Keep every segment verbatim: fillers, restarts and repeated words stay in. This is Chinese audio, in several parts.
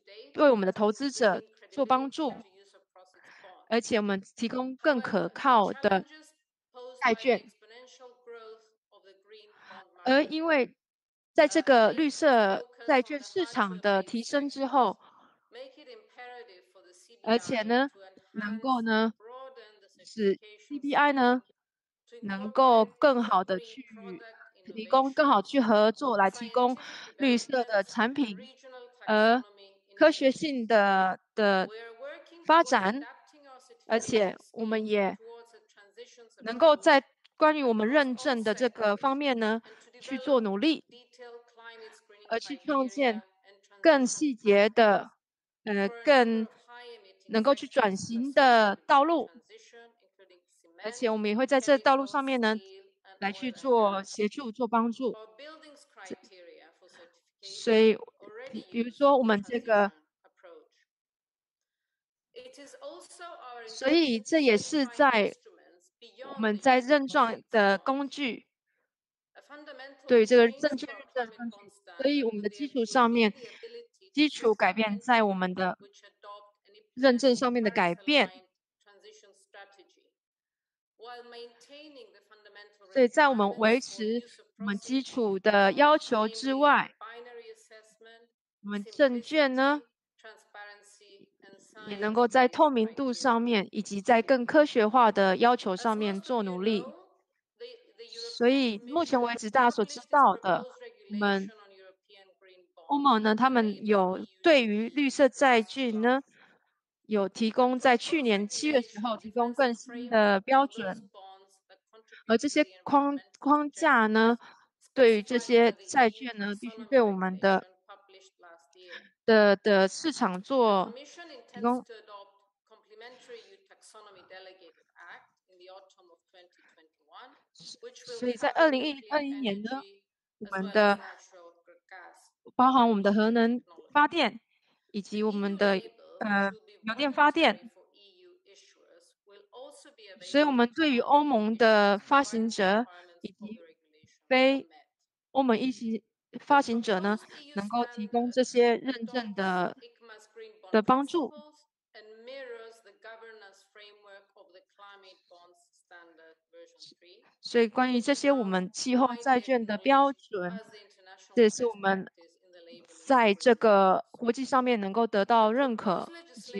为我们的投资者做帮助，而且我们提供更可靠的债券。而因为在这个绿色债券市场的提升之后，而且呢，能够呢使 C B I 呢能够更好的去提供更好去合作来提供绿色的产品，而科学性的的发展，而且我们也能够在关于我们认证的这个方面呢去做努力，而去创建更细节的，呃，更能够去转型的道路。而且我们也会在这道路上面呢，来去做协助、做帮助。所以，比如说我们这个，所以这也是在我们在认证的工具，对这个证券认证工具，所以我们的基础上面，基础改变在我们的认证上面的改变。所以在我们维持我们基础的要求之外，我们证券呢，也能够在透明度上面，以及在更科学化的要求上面做努力。所以目前为止，大家所知道的，我们欧盟呢，他们有对于绿色债券呢，有提供在去年七月时候提供更新的标准，而这些框框架呢，对于这些债券呢，必须对我们的的的市场做提供。所以在二零二一年呢，我们的包含我们的核能发电以及我们的呃油电发电，所以我们对于欧盟的发行者以及非欧盟一些发行者呢，能够提供这些认证的的帮助。所以关于这些我们气候债券的标准，这也是我们在这个国际上面能够得到认可。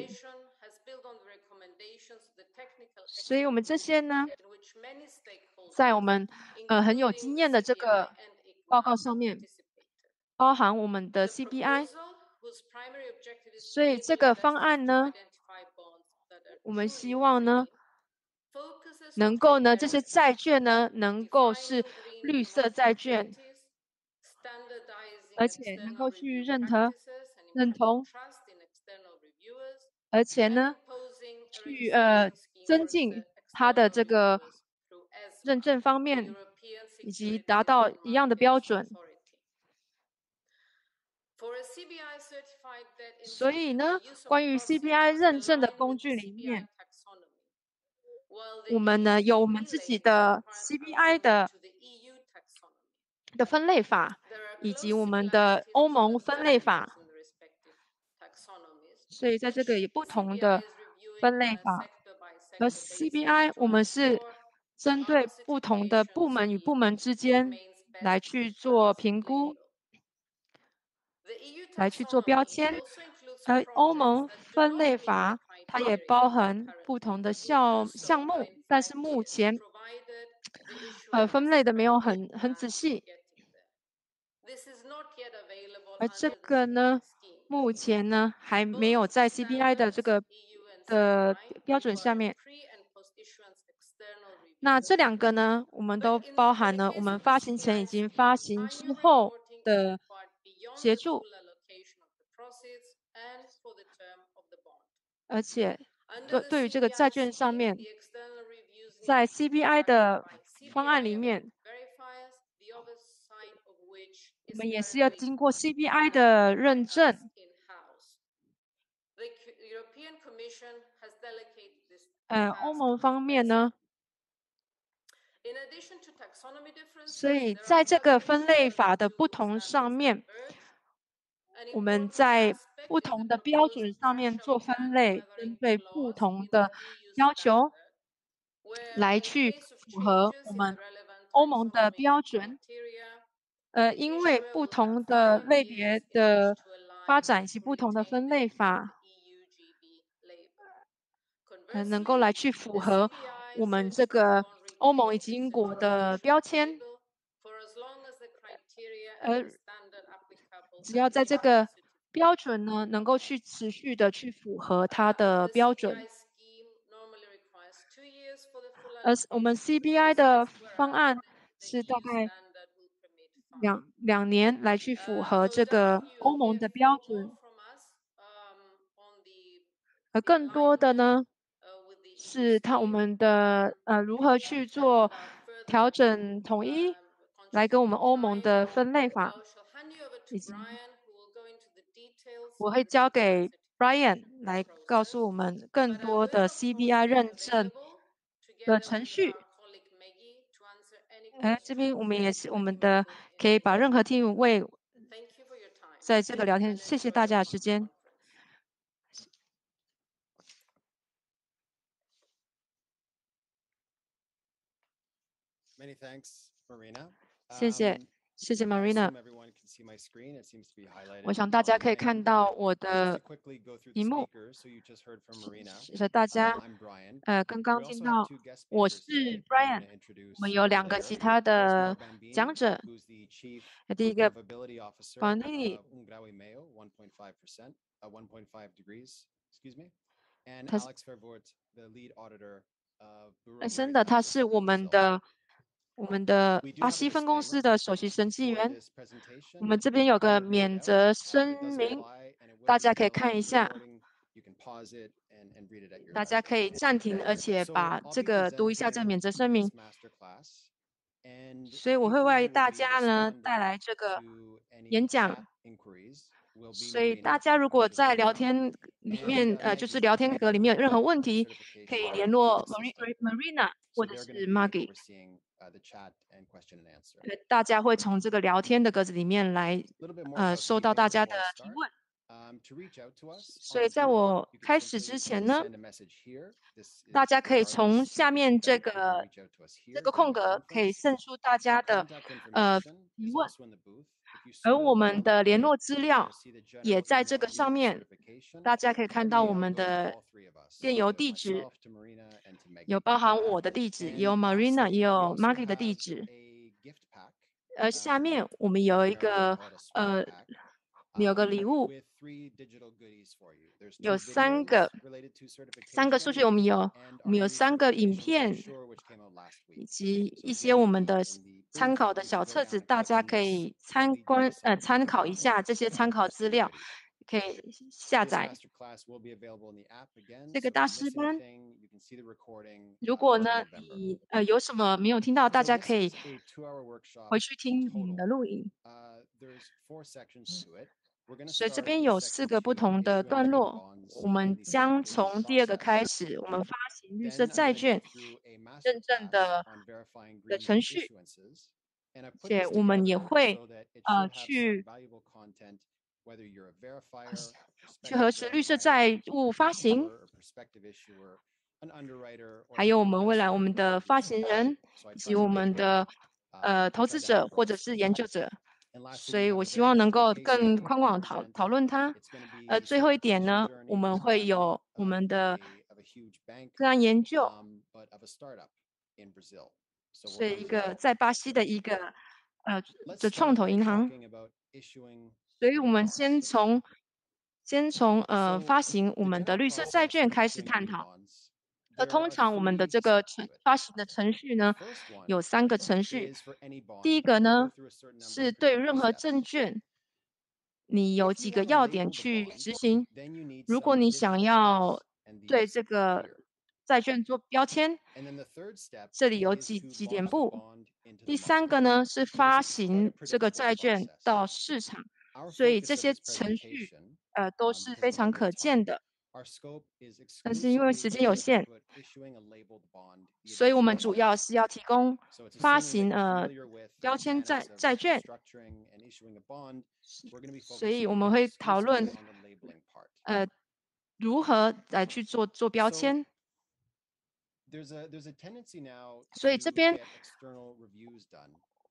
所以我们这些呢，在我们呃很有经验的这个报告上面，包含我们的 C B I。所以这个方案呢，我们希望呢，能够呢这些债券呢，能够是绿色债券，而且能够去认同认同，而且呢，去呃增进它的这个认证方面，以及达到一样的标准。所以呢，关于 C B I 认证的工具里面，我们呢有我们自己的 C B I 的的分类法，以及我们的欧盟分类法。所以在这个有不同的分类法，而 C B I 我们是针对不同的部门与部门之间来去做评估，来去做标签。而欧盟分类法它也包含不同的项项目，但是目前呃分类的没有很很仔细。而这个呢，目前呢还没有在 C B I 的这个的标准下面。那这两个呢，我们都包含了我们发行前已经发行之后的协助，而且对对于这个债券上面，在 C B I 的方案里面，我们也是要经过 C B I 的认证。呃，欧盟方面呢，所以在这个分类法的不同上面，我们在不同的标准上面做分类，针对不同的要求，来去符合我们欧盟的标准。 呃，因为不同的类别的发展以及不同的分类法，呃，能够来去符合我们这个欧盟以及英国的标签，而只要在这个标准呢，能够去持续的去符合它的标准。而我们 C B I 的方案是大概两两年来去符合这个欧盟的标准，而更多的呢是它我们的呃如何去做调整统一，来跟我们欧盟的分类法，以及我会交给 Brian 来告诉我们更多的 C B I 认证的程序。哎，这边我们也是我们的，可以把任何题目为在这个聊天，谢谢大家的时间。 Many thanks, Marina. 谢谢，谢谢 Marina。 I assume everyone can see my screen. It seems to be highlighted 我想大家 on 可以 my 看 end. 到我 Just to 的 quickly go through the 荧幕。 speakers, so you just heard from Marina. 谢谢大 Uh, 家。 I'm Brian. 呃，刚 We 刚 also 听 have 到 two guest 我 speakers 是 today. I'm Brian， going to 我 introduce 们有 uh, 两个 later. 其他 There's 的 Mark Bambini, 讲者， who's the Chief 第一个 Livability Officer Bambini of Ungrawi Mayo, one point five percent, uh, one point five degrees, excuse me. And 他是 Alex Vervoort, the lead auditor of Bureau 本 of 身的， Maritime 他是 Justice 我 in 们 Brazil. 的我们的 We do 巴 have a 西分公 disclaimer 司的首席审计 for 员。 this presentation. 我们这边有 I 个 will read it 免 out. 责 Uh, it 声 does 明， apply, and it will 大 be 家可以 available 看 on 一 the 下， recording. You can pause it and, and read it at your 大家 leisure. 可以暂停，而且 So 把 I'll 这 be 个读一下这 presenting 免责声明。 this masterclass, and 所以我会 people 为 who will 大 be 家呢带 responding 来这个 to any 演讲。 chat inquiries will be 所以大 Marina, 家如 who 果 just 在 joined 聊 us, 天里 and 面， uh, 呃，就 Maggie 是聊天 from 格里面有任何 the 问题，可以 certification 联络 system. Mari- Marina So 或者 they're going 是 to be Maggie。 overseeing uh, the chat and question and answer. 呃，大家会从这个聊天的格子里面来， A little bit more 呃，收到 housekeeping 大家 before 的 I 提 start. 问。 Um, to reach out to us 所 on 以在 Zoom, 我 you can 开始之 simply 前呢， send a message here. This 大 is 家可以从 regardless 下 of this 面这 event. You can 个 reach out to us 这 here 个 during 空 the 格，可以 conference. 胜出大家的 Contact 呃 information 提 is 问， also in the booth. If you 而 scroll 我们 down a 的 little 联 bit, 络资 you'll 料 see the 也 general 在 email 这个 field 上 for 面， certification. 大家可以 That 看到 may 我们 go to 的 all three of us, 电 to 邮地址， myself, to Marina, and to Maggie. 有包含我的地址，也 And 有 Marina， 也 lastly, we 有 also Maggie 的地 have 址。 a gift pack. 而下 Um, 面我们 in 有一 America, we 个 call it a swag 呃， pack. 我们有个 Um, 礼物， with three digital goodies for you. There's 有 two 三 videos 个 related to 三个数 certification 据，我们有 and 我 our 们有 new 三个影 certification 片， brochure, which came out last 以 week. 及 So 一 if 些 you 我 have 们 the 的 in the 参 booth, 考的 you 小 can go 册 down 子， and 大 click 家 on 可 this. 以 It'll 参 lead you to 观 the 呃 site 参考一 um, 下这些 uh, 参考 for 资料， security. 可以下 This 载。 masterclass will be available in the app again. 这个 So if 大 you 师 miss 班， anything, you can see the recording 如 uh, 果 until 呢 November. 你呃有什么没有听到，大 So 家 this 可以 is a two-hour workshop 回去听你们的 total. 录影。 Uh, there's four sections to it. We're going to 所以这 start 边 with 有四 section 个不 two, 同的 issuing 段 green 落， bonds 我 in 们 the 将 certification 从第二个 process. 开始，我们发行绿色 Then I'm 债 going to go 券 through a 认证 masterclass 的 on verifying 的 green 程 bond 序， issuances. And I've 而 put 且 this 我们也 together 会 so that it 呃 should have some 去 valuable content, whether you're a verifier, 去核 prospective 实绿色 verifier, 债务 an 发行， issuer or prospective issuer, an underwriter, or 还 even 有我 an 们未来我 investor 们 who 的 might do 发 some 行 research. 人 So I 以及 try to 我 make 们 it 的 uh, 呃 I 投 try 资 to 者 have 或 broad 者是 scope. 研究者， And lastly, 所 we 以 have 我 a 希 very 望能够 expert case 更 study 宽 to 广讨 present. 讨论它。 It's going to be 呃， the 最后一点 certification 呢，我 journey 们 not 会 only 有我 of 们的 a, of a huge bank, 个案研究， um, but of a startup in Brazil. So we'll 是一 come to 个 that 在 in 巴 a 西的 second. 一个呃 Let's 的创 start 投 by 银行， talking about issuing 所以我 green 们 bonds. 先从先从呃 So 发行我 the 们的 general 绿色债 process 券 of 开始 issuing 探 green 讨。 bonds, 而 there 通 are 常我们的 three 这个 steps 程 to it. 发行的程序 The 呢， first one 有三个程序。 is for any 第 bond 一个 to go 呢， through a certain number 是 of 对 critical 任何 steps. 证券，你有 If 几 you 个 want to 要点 label the 去 bond, 执行。 then you need 如 some 果你 digital 想要 steps, and 对 these 这 are 个 here. 债券做标签， And then the third step 这里有 is 几 to 几点 launch the 步。 bond into the 第三 market. 个呢，是 So this 发 is quite a 行这个 predictable 债券 process. 到市场， Our 所以 focus 这 of 些 this 程序 presentation 呃都 um, 是 because 非 of 常 limited 可见 time, 的。 our scope is 但是因为 exclusively 时间有 focused 限， about issuing a labeled bond via 所以 these 我们 three 主要 steps. 是要提供 So it's 发 assuming that 行 you're 呃 familiar with the 标签 mechanics 债 of 债券， structuring and issuing a bond. We're going to be 所以 focusing 我们会讨 exclusively 论 on the labeling part. 呃如何来去做做标 So 签。 there's a there's a tendency now 所以 to 这边 get external reviews done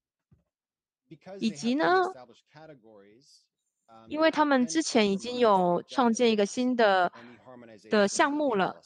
Because 以 they 及 have 呢， pre-established categories, 因为他们之前已经有创建一个新的的项目了。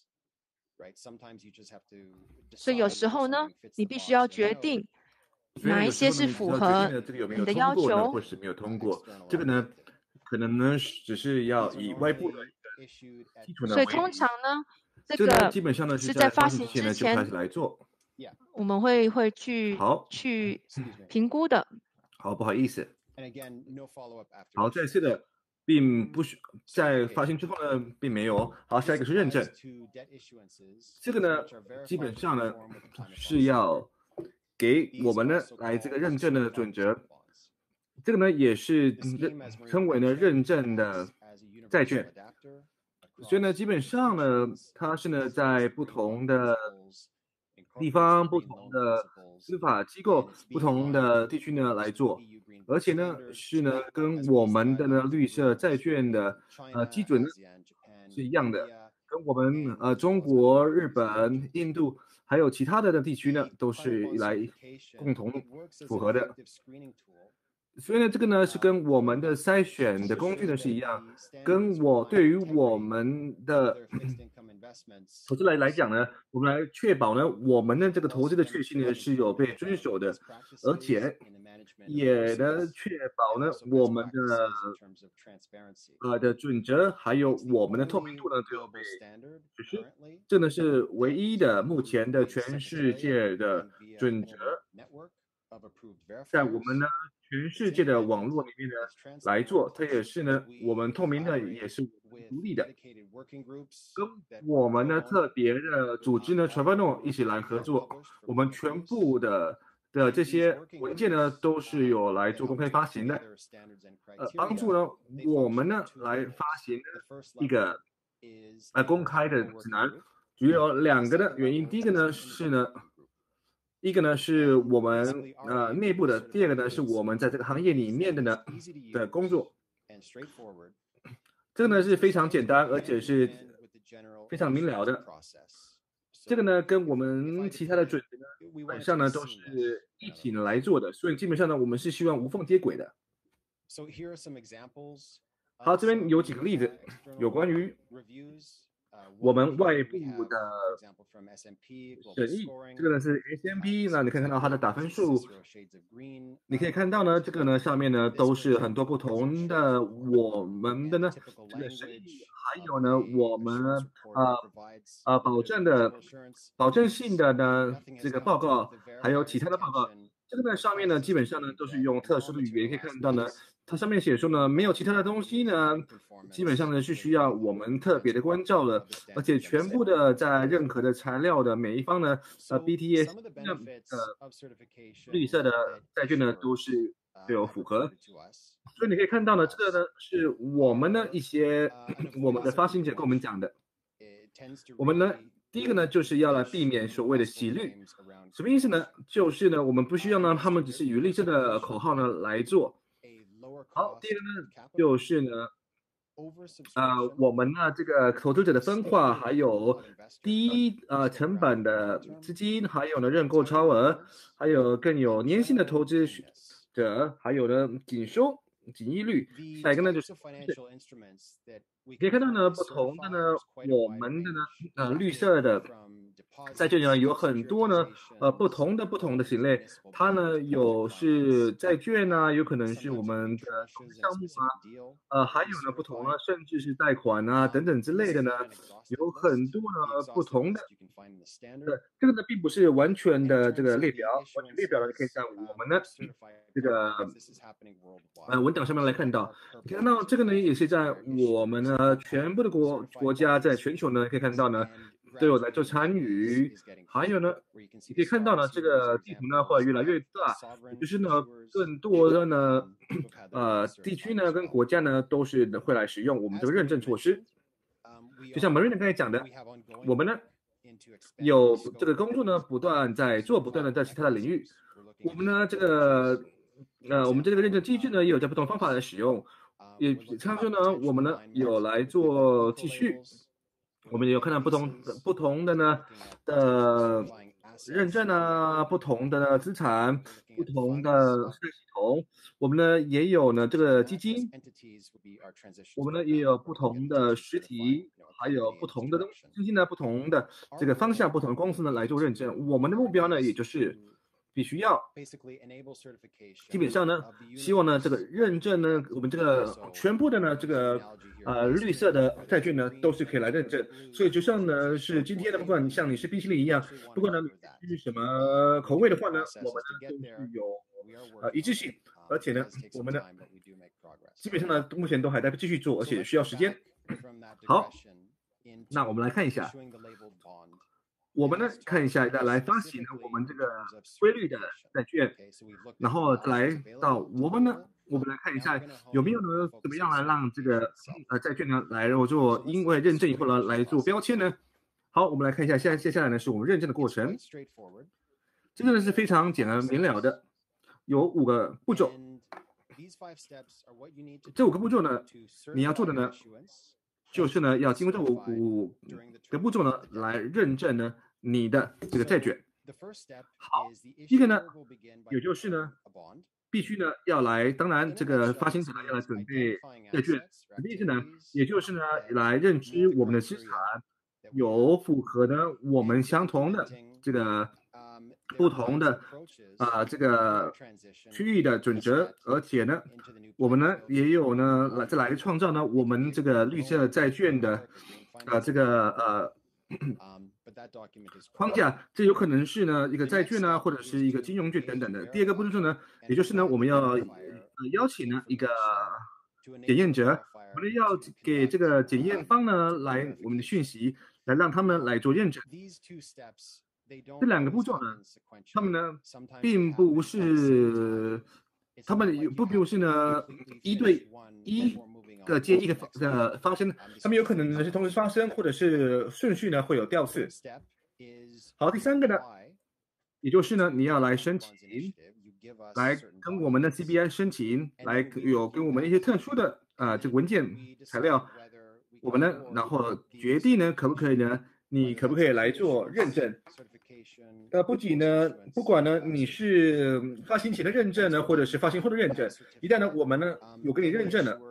所以有时候呢，你必须要决定哪一些是符合你的要求， 或是没有通过。这个呢，可能呢只是要以外部的基础呢。 所以通常呢，这个基本上呢是在发行之前就开始来做， 我们会会去好去评估的。 好，不好意思。好，这次的并不是在发行之后呢，并没有。好，下一个是认证。这个呢，基本上呢是要给我们呢来这个认证的准则。这个呢也是称为呢认证的债券。所以呢，基本上呢，它是呢在不同的地方、不同的司法机构、不同的地区呢来做。而且呢，是呢，跟我们的呢绿色债券的呃基准呢是一样的，跟我们呃中国、日本、印度还有其他的的地区呢都是来共同符合的。所以呢，这个呢是跟我们的筛选的工具呢是一样，跟我对于我们的投资来来讲呢，我们来确保呢我们的这个投资的确信呢是有被遵守的，而且也呢确保呢我们的呃的准则还有我们的透明度呢都有被实施。这呢是唯一的目前的全世界的准则，在我们呢全世界的网络里面呢来做，它也是呢我们透明的，也是独立的，跟我们呢特别的组织呢 Travano 一起来合作，我们全部的的这些文件呢都是有来做公开发行的，呃，帮助呢我们呢来发行一个呃公开的指南，主要有两个的原因，第一个呢是呢。一个呢是我们呃内部的，第二个呢是我们在这个行业里面的呢的工作。这个呢是非常简单，而且是非常明了的。这个呢跟我们其他的准则呢，基本上呢都是一起来做的，所以基本上呢我们是希望无缝接轨的。好，这边有几个例子，有关于我们外部的审议，这个呢是 S M P， 那你可以看到它的打分数，你可以看到呢，这个呢上面呢都是很多不同的我们的呢这个审议，还有呢我们呃呃保证的保证性的呢这个报告，还有其他的报告，这个呢上面呢基本上呢都是用特殊的语言，可以看到呢。它上面写说呢，没有其他的东西呢，基本上呢是需要我们特别的关照的，而且全部的在任何的材料的每一方呢，呃 B T S 那呃绿色的债券呢都是都有符合，所以你可以看到呢，这个呢是我们的一些我们的发行者跟我们讲的，我们呢第一个呢就是要来避免所谓的洗绿，什么意思呢？就是呢我们不需要呢他们只是以绿色的口号呢来做。好，第二个呢，就是呢，呃，我们呢这个投资者的分化，还有低呃成本的资金，还有呢认购超额，还有更有粘性的投资者，还有呢紧收紧益率，下一个呢就是可以看到呢不同的呢我们的呢呃绿色的债券呢有很多呢呃不同的不同的型类，它呢有是债券啊，有可能是我们的投资项目啊，呃还有呢不同呢甚至是贷款啊等等之类的呢，有很多呢不同的。对，这个呢并不是完全的这个列表，完全列表呢可以在我们的这个呃文档上面来看到，可以看到这个呢也是在我们呢全部的国国家在全球呢可以看到呢。都有来做参与，还有呢，你可以看到呢，这个地图呢会越来越大，也就是呢，更多的呢，呃，地区呢跟国家呢都是会来使用我们这个认证措施。就像 Marina 刚才讲的，我们呢有这个工作呢不断在做，不断的在其他的领域，我们呢这个呃我们这个认证机制呢也有在不同方法来使用，也像说呢我们呢有来做继续。我们有看到不同的不同的呢的认证啊，不同的资产，不同的税系统。我们呢也有呢这个基金，我们呢也有不同的实体，还有不同的资金呢，不同的这个方向，不同的公司呢来做认证。我们的目标呢，也就是必须要，基本上呢，希望呢这个认证呢，我们这个全部的呢这个呃绿色的债券呢都是可以来认证。所以就像呢是今天的，不管像你是冰淇淋一样，不管呢你是什么口味的话呢，我们呢都是有呃一致性，而且呢我们呢基本上呢目前都还在继续做，而且需要时间。好，那我们来看一下。我们呢看一下，再来发行呢我们这个规律的债券，然后再来到我们呢，我们来看一下有没有呢怎么样来让这个呃债券呢来做，因为认证以后呢来做标签呢。好，我们来看一下，现在接下来呢是我们认证的过程，这个呢是非常简单明了的，有五个步骤。这五个步骤呢，你要做的呢，就是呢要经过这五五个步骤呢来认证呢你的这个债券。好，第一个呢，也就是呢，必须呢要来，当然这个发行者呢要来准备债券，什么意思呢？也就是呢来认知我们的资产有符合呢我们相同的这个不同的啊、呃、这个区域的准则，而且呢，我们呢也有呢来再来创造呢我们这个绿色债券的呃这个呃框架，这有可能是呢一个债券呢，或者是一个金融券等等的。第二个步骤呢，也就是呢我们要呃邀请呢一个检验者，我们要给这个检验方呢来我们的讯息，来让他们来做认证。这两个步骤呢，他们呢并不是，他们不并不是呢一对一个接一个的发生，他们有可能呢是同时发生，或者是顺序呢会有调次。好，第三个呢，也就是呢你要来申请，来跟我们的 C B I 申请，来有跟我们一些特殊的啊、呃、这个文件材料，我们呢然后决定呢可不可以呢？你可不可以来做认证？呃，不仅呢，不管呢你是发行前的认证呢，或者是发行后的认证，一旦呢我们呢有给你认证了，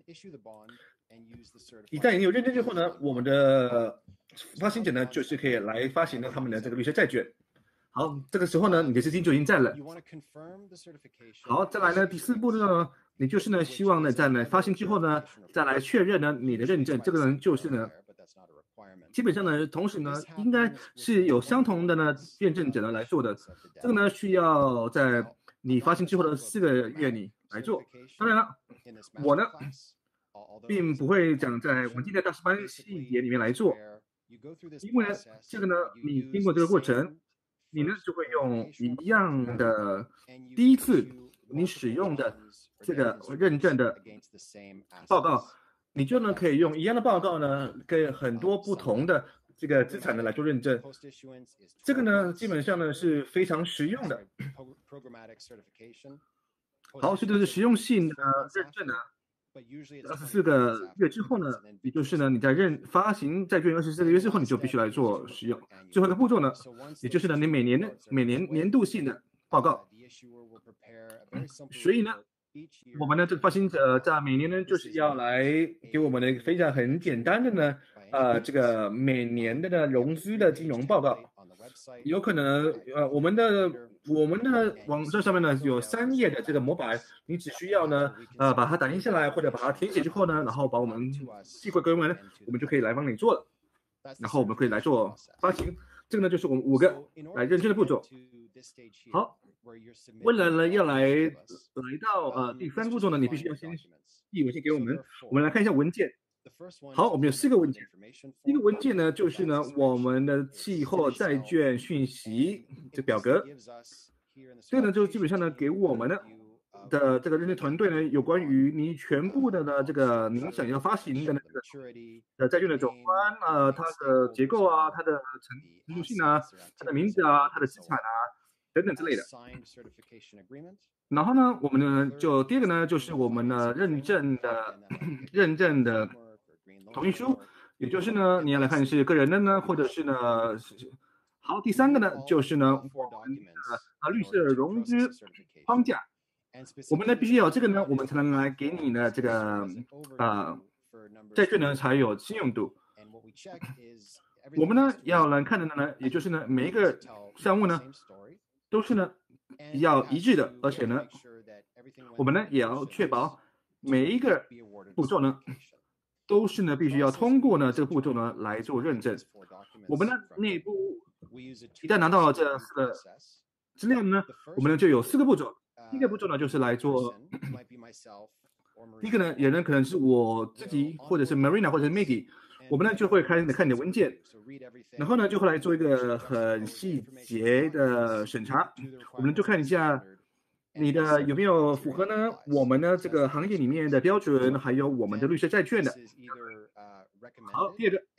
一旦你有认证之后呢，我们的发行者呢就是可以来发行呢他们的这个绿色债券。好，这个时候呢你的资金就已经在了。好，再来呢第四步呢，你就是呢希望呢在呢发行之后呢再来确认呢你的认证，这个呢就是呢。基本上呢，同时呢，应该是有相同的呢验证者呢来做的。这个呢，需要在你发行之后的四个月里来做。当然了，我呢，并不会讲在我们今天大师班细节里面来做，因为呢，这个呢，你经过这个过程，你呢就会用一样的第一次你使用的这个认证的报告。你就呢可以用一样的报告呢，跟很多不同的这个资产呢来做认证。这个呢基本上呢是非常实用的。好，这就是实用性的认证呢。二十四个月之后呢，也就是呢你在认发行债券二十四个月之后，你就必须来做使用。最后一个步骤呢，也就是呢你每年的每年年度性的报告。所以呢。我们呢，这个发行者在每年呢，就是要来给我们的非常很简单的呢，呃，这个每年的呢融资的金融报告。有可能呃，我们的我们的网站上面呢有三页的这个模板，你只需要呢，呃，把它打印下来或者把它填写之后呢，然后把我们寄回给我们，我们就可以来帮你做了。然后我们可以来做发行。这个呢就是我们五个来认证的步骤。好。为了呢要来来到呃第三步骤呢，你必须要先递文件给我们。我们来看一下文件。好，我们有四个文件。第一个文件呢，就是呢我们的气候债券讯息这表格。这个呢就基本上呢给我们的的这个认证团队呢，有关于你全部的呢这个您想要发行的那个呃债券的总观啊，它的结构啊，它的程度性啊，它的名字啊，它的资产啊。等等之类的。然后呢，我们呢就第二个呢就是我们的认证的认证的同意书，也就是呢你要来看是个人的呢，或者是呢好，第三个呢，就是呢，我们的啊律师的融资框架，我们呢必须有这个呢，我们才能来给你呢这个呃债券呢才有信用度。我们呢要来看的呢，也就是呢每一个项目呢都是呢要一致的，而且呢我们呢也要确保每一个步骤呢都是呢必须要通过呢这个步骤呢来做认证。我们呢内部一旦拿到了这四个资料呢，我们呢就有四个步骤。第一个步骤呢就是来做，第一个呢也呢可能是我自己或者是 Marina 或者是 Maggie， 我们呢就会开始看你的文件，然后呢就会来做一个很细节的审查，我们就看一下你的有没有符合呢我们呢这个行业里面的标准，还有我们的绿色债券的。好，第二个，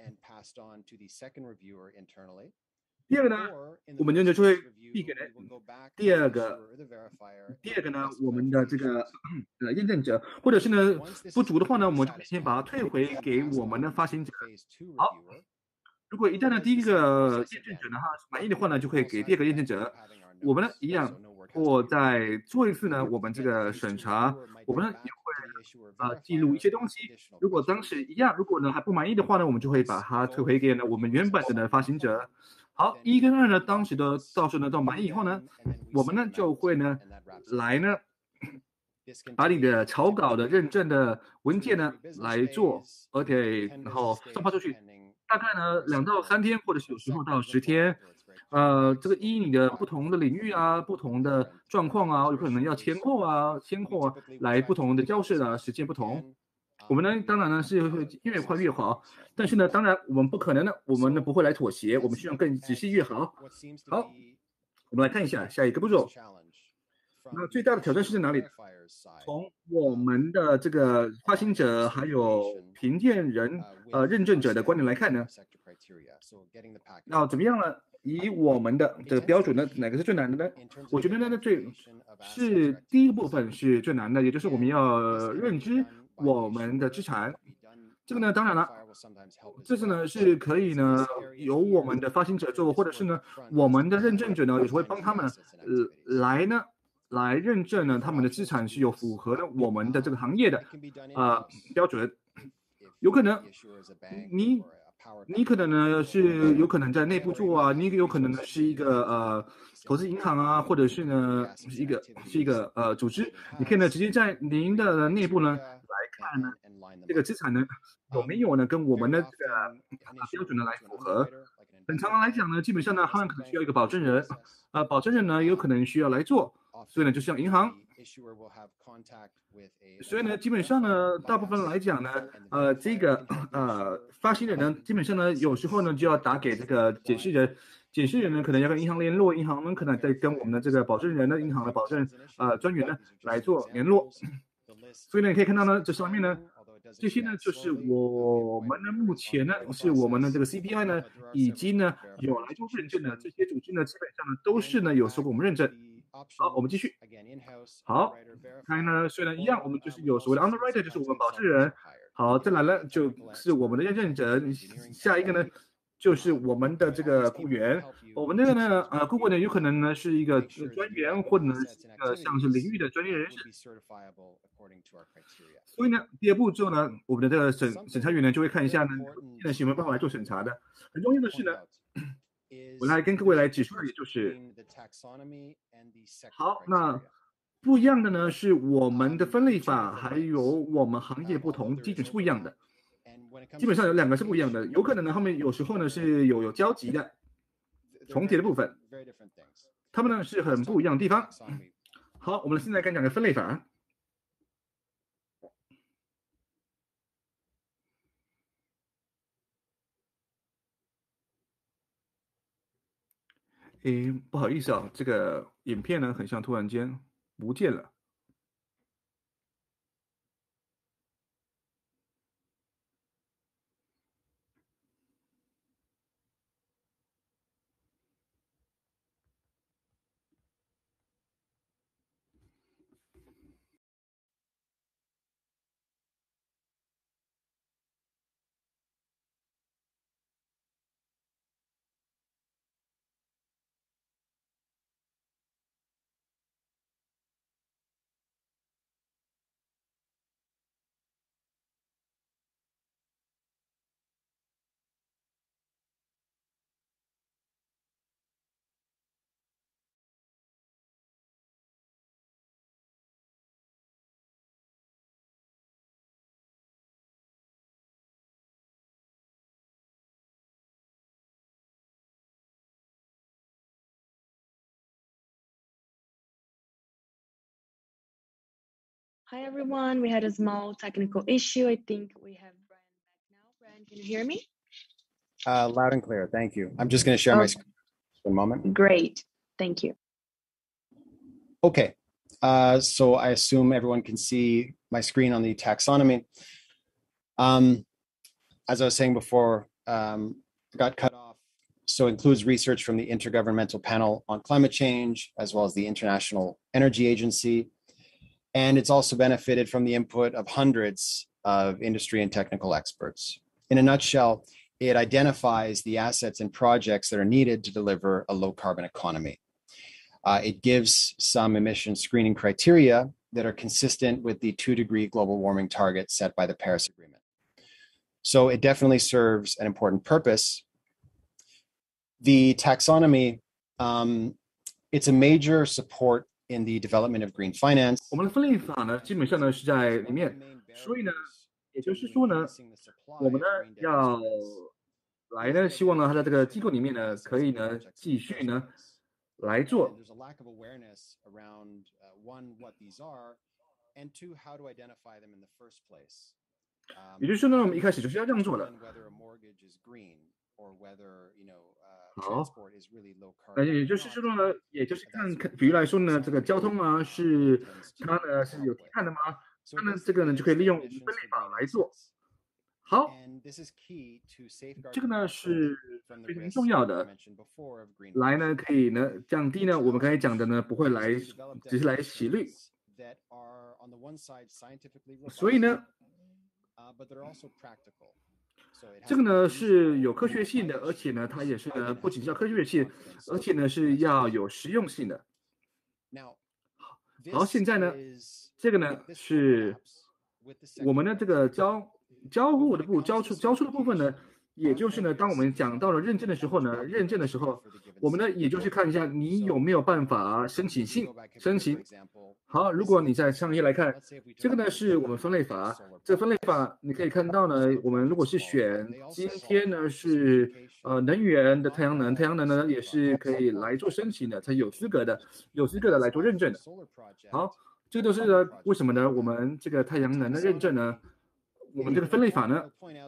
第二个呢，我们就就会递给第二个，第二个呢，我们的这个呃验证者，或者是呢不足的话呢，我们就先把它退回给我们的发行者。好，如果一旦呢第一个验证者呢哈满意的话呢，就会给第二个验证者。我们呢一样，或再做一次呢我们这个审查，我们呢也会呃记录一些东西。如果当时一样，如果呢还不满意的话呢，我们就会把它退回给呢我们原本的呢发行者。好，一跟二呢，当时的到时候呢到满意以后呢，我们呢就会呢来呢把你的草稿的认证的文件呢来做 ，OK， 然后送发出去，大概呢两到三天，或者是有时候到十天。呃，这个依你的不同的领域啊、不同的状况啊，有可能要签货啊、签货、啊、来不同的交涉的时间不同。我们呢，当然呢是会越快越好，但是呢，当然我们不可能呢，我们呢不会来妥协，我们希望更仔细越好。好，我们来看一下下一个步骤。那最大的挑战是在哪里？从我们的这个发行者还有评鉴人、呃认证者的观点来看呢，那怎么样呢？以我们的这个标准呢，哪个是最难的呢？我觉得呢，最是第一个部分是最难的，也就是我们要认知我们的资产。这个呢，当然了，这次呢是可以呢由我们的发行者做，或者是呢我们的认证者呢有时会帮他们呃来呢来认证呢他们的资产是有符合呢我们的这个行业的呃标准。有可能你你可能呢是有可能在内部做啊，你有可能呢是一个呃投资银行啊，或者是呢是一个是一个呃组织，你可以呢直接在您的内部呢来看呢这个资产呢有没有呢跟我们的这个标准呢来符合。很常常来讲呢，基本上呢他们可能需要一个保证人，呃保证人呢有可能需要来做，所以呢就像银行。所以呢，基本上呢，大部分来讲呢，呃，这个呃发行人呢，基本上呢，有时候呢就要打给这个解释人，解释人呢可能要跟银行联络，银行呢可能在跟我们的这个保证人呢，银行的保证呃专员呢来做联络。所以呢，你可以看到呢，这上面呢，这些呢就是我们呢目前呢是我们的这个 C P I 呢，以及呢有来做认证的这些组织呢，基本上呢都是呢有受过我们认证。好，我们继续。好，看呢，虽然一样，我们就是有所谓的 underwriter， 就是我们保证人。好，再来呢，就是我们的认证者。下一个呢，就是我们的这个雇员。我们这个呢，呃，顾问呢，有可能呢是一个专员，或者呢是一个像是领域的专业人士。所以呢，第二步之后呢，我们的这个审审查员呢就会看一下呢，现在有没有办法来做审查的。很重要的是呢。我来跟各位来指出的，也就是好，那不一样的呢是我们的分类法，还有我们行业不同，基准是不一样的。基本上有两个是不一样的，有可能呢他们有时候呢是有有交集的，重叠的部分，他们呢是很不一样的地方。好，我们现在该讲的分类法。诶，不好意思啊，这个影片呢很像突然间不见了。 Hi everyone, we had a small technical issue. I think we have Brian back now. Brian, can you hear me? Uh, loud and clear. Thank you. I'm just going to share Oh, my screen for a moment. Great. Thank you. Okay. Uh, so I assume everyone can see my screen on the taxonomy. Um, as I was saying before, um, got cut off. So it includes research from the Intergovernmental Panel on Climate Change, as well as the International Energy Agency. And it's also benefited from the input of hundreds of industry and technical experts. In a nutshell, it identifies the assets and projects that are needed to deliver a low carbon economy. Uh, it gives some emission screening criteria that are consistent with the two degree global warming target set by the Paris Agreement. So it definitely serves an important purpose. The taxonomy, um, it's a major support in the development of green finance. 我们的分类法呢，基本上呢是在里面，所以呢，也就是说呢，我们呢要来呢，希望呢，它在这个机构里面呢，可以呢继续呢来做。 There's a lack of awareness around uh, one, what these are, and two, how to identify them in the first place. 也就是说呢，我们一开始就是要这样做的。 Whether a mortgage is green or whether, you know, uh, 好， transport is really low 那 carbon. 也就是说呢，也就是看，比如来说呢，这个交通啊，是它呢是有低碳的吗？那么这个呢就可以利用我们分类法来做。好， And this is key to safeguard 这个呢是 from the 非常 risks 重要 I 的， mentioned before of green 来呢可以呢降低呢我们刚才讲的呢不会来，只是来洗绿。 that are on the one side scientifically robust, 所以呢， uh, but they're also practical. So it has 这个 to 呢 be 是有 useful 科学性的，而且呢它也是呢不仅是要科学性，而且呢是要有实用性的。 Now, 好， this 现在呢， is 这个呢 this 是 overlaps with the 我 second 们的这个交交互的部交出交出的部分呢，也就是呢，当我们讲到了认证的时候呢，认证的时候，我们呢也就是看一下你有没有办法申请信申请。好，如果你在上页来看，这个呢是我们分类法，这分类法你可以看到呢，我们如果是选今天呢是呃能源的太阳能，太阳能呢也是可以来做申请的，才有资格的，有资格的来做认证的。好，这都是呢为什么呢？我们这个太阳能的认证呢？ 我们这个分类法呢，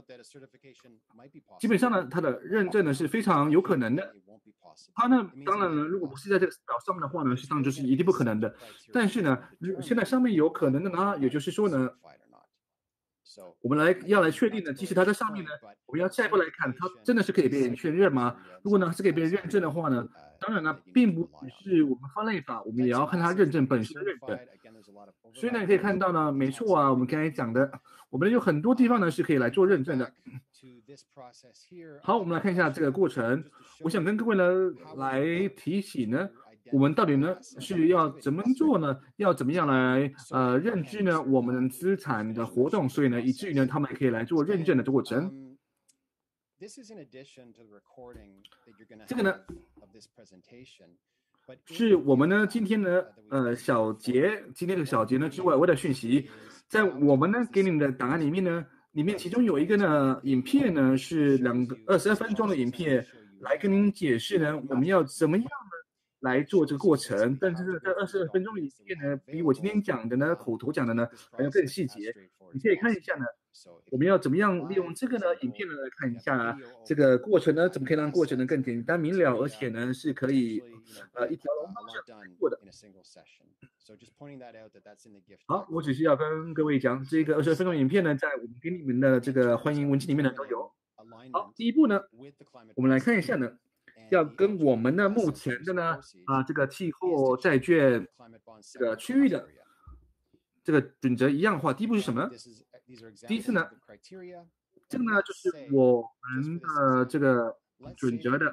基本上呢，它的认证呢是非常有可能的。它呢，当然呢，如果不是在这个表上面的话呢，实际上就是一定不可能的。但是呢，现在上面有可能的呢，也就是说呢，我们来要来确定呢，即使它在上面呢，我们要下一步来看，它真的是可以被人确认吗？如果呢是可以被人认证的话呢，当然呢，并不只是我们分类法，我们也要看它认证本身的认证。所以呢，你可以看到呢，没错啊，我们刚才讲的。 我们有很多地方呢是可以来做认证的。好，我们来看一下这个过程。我想跟各位呢来提醒呢，我们到底呢是要怎么做呢？要怎么样来呃认知呢我们资产的活动？所以呢，以至于呢他们可以来做认证的过程。这个呢是我们呢今天呢呃小节今天的小节呢之外外的讯息。 在我们呢给你们的档案里面呢，里面其中有一个呢影片呢是两个二十二分钟的影片，来跟您解释呢我们要怎么样呢来做这个过程。但是这二十二分钟的影片呢，比我今天讲的呢口头讲的呢还要更细节。你可以看一下呢，我们要怎么样利用这个呢影片呢来看一下这个过程呢，怎么可以让过程呢更简单明了，而且呢是可以呃一条龙方向过的。 好，我只是要跟各位讲，这个二十二分钟影片呢，在我们给你们的这个欢迎文件里面呢都有。好，第一步呢，我们来看一下呢，要跟我们的目前的呢啊这个气候债券这个区域的这个准则一样的话，第一步是什么呢？第一次呢，这个呢就是我们的这个准则的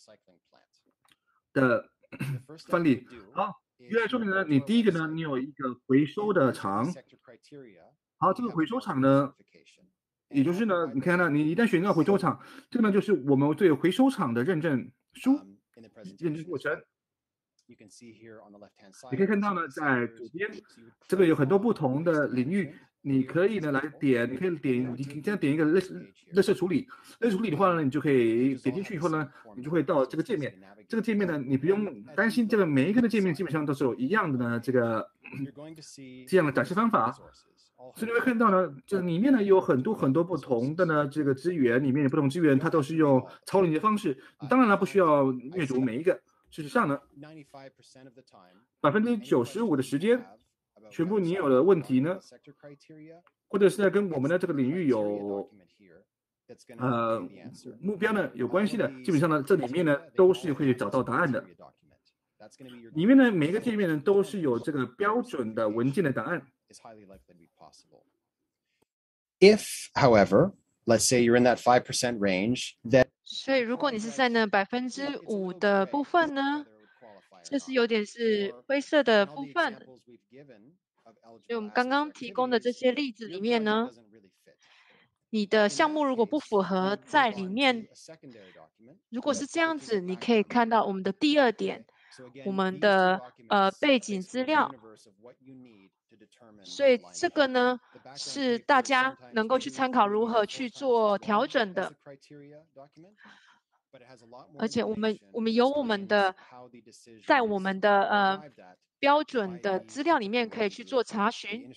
的范例。好。 原来说明呢，你第一个呢，你有一个回收的厂。好，这个回收厂呢，也就是呢，你看到你一旦选到回收厂，这个呢就是我们对回收厂的认证书认证过程。 你可以看到呢，在左边这个有很多不同的领域，你可以呢来点，你可以点，你这样点一个类类似处理，类似处理的话呢，你就可以点进去以后呢，你就会到这个界面。这个界面呢，你不用担心这个每一个的界面基本上都是有一样的呢这个这样的展示方法。所以你会看到呢，这里面呢有很多很多不同的呢这个资源，里面有不同资源，它都是用超领的方式。当然了，不需要阅读每一个。事实上呢，百分之九十五的时间，全部你有的问题呢，或者是在跟我们的这个领域有呃目标呢有关系的，基本上呢这里面呢都是会找到答案的。里面呢每一个界面呢都是有这个标准的文件的答案。 If, however, let's say you're in that five percent range, then 所以如果你是在那百分之五的部分呢，这是有点是灰色的部分。所以我们刚刚提供的这些例子里面呢，你的项目如果不符合在里面，如果是这样子，你可以看到我们的第二点，我们的呃背景资料。所以这个呢是大家能够去参考如何去做调整的。而且我们我们有我们的在我们的呃标准的资料里面可以去做查询，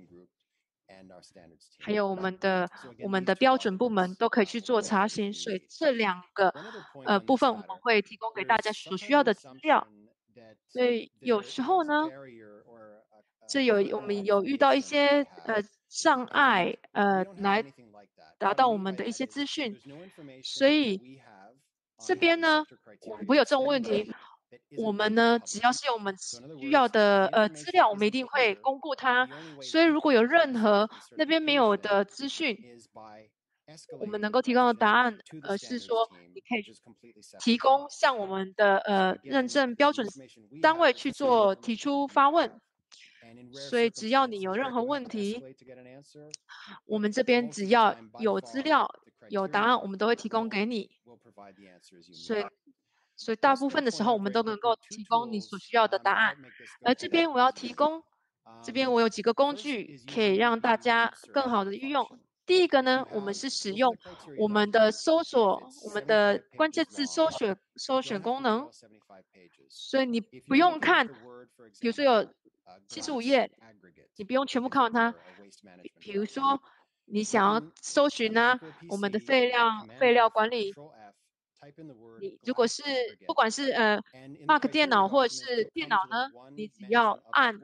还有我们的我们的标准部门都可以去做查询。所以这两个呃部分我们会提供给大家所需要的资料。所以有时候呢，这有我们有遇到一些呃障碍，呃来达到我们的一些资讯，所以这边呢我们不会有这种问题。我们呢只要是有我们需要的呃资料，我们一定会公布它。所以如果有任何那边没有的资讯，我们能够提供的答案，呃，是说你可以提供向我们的呃认证标准单位去做提出发问。所以只要你有任何问题，我们这边只要有资料、有答案，我们都会提供给你。所以，所以大部分的时候，我们都能够提供你所需要的答案。而这边我要提供，这边我有几个工具可以让大家更好的运用。第一个呢，我们是使用我们的搜索，我们的关键字搜选搜选功能，所以你不用看，比如说有七十五页，你不用全部看完它。比如说你想要搜寻呢、啊，我们的废料废料管理，你如果是不管是呃 Mac 电脑或者是电脑呢，你只要按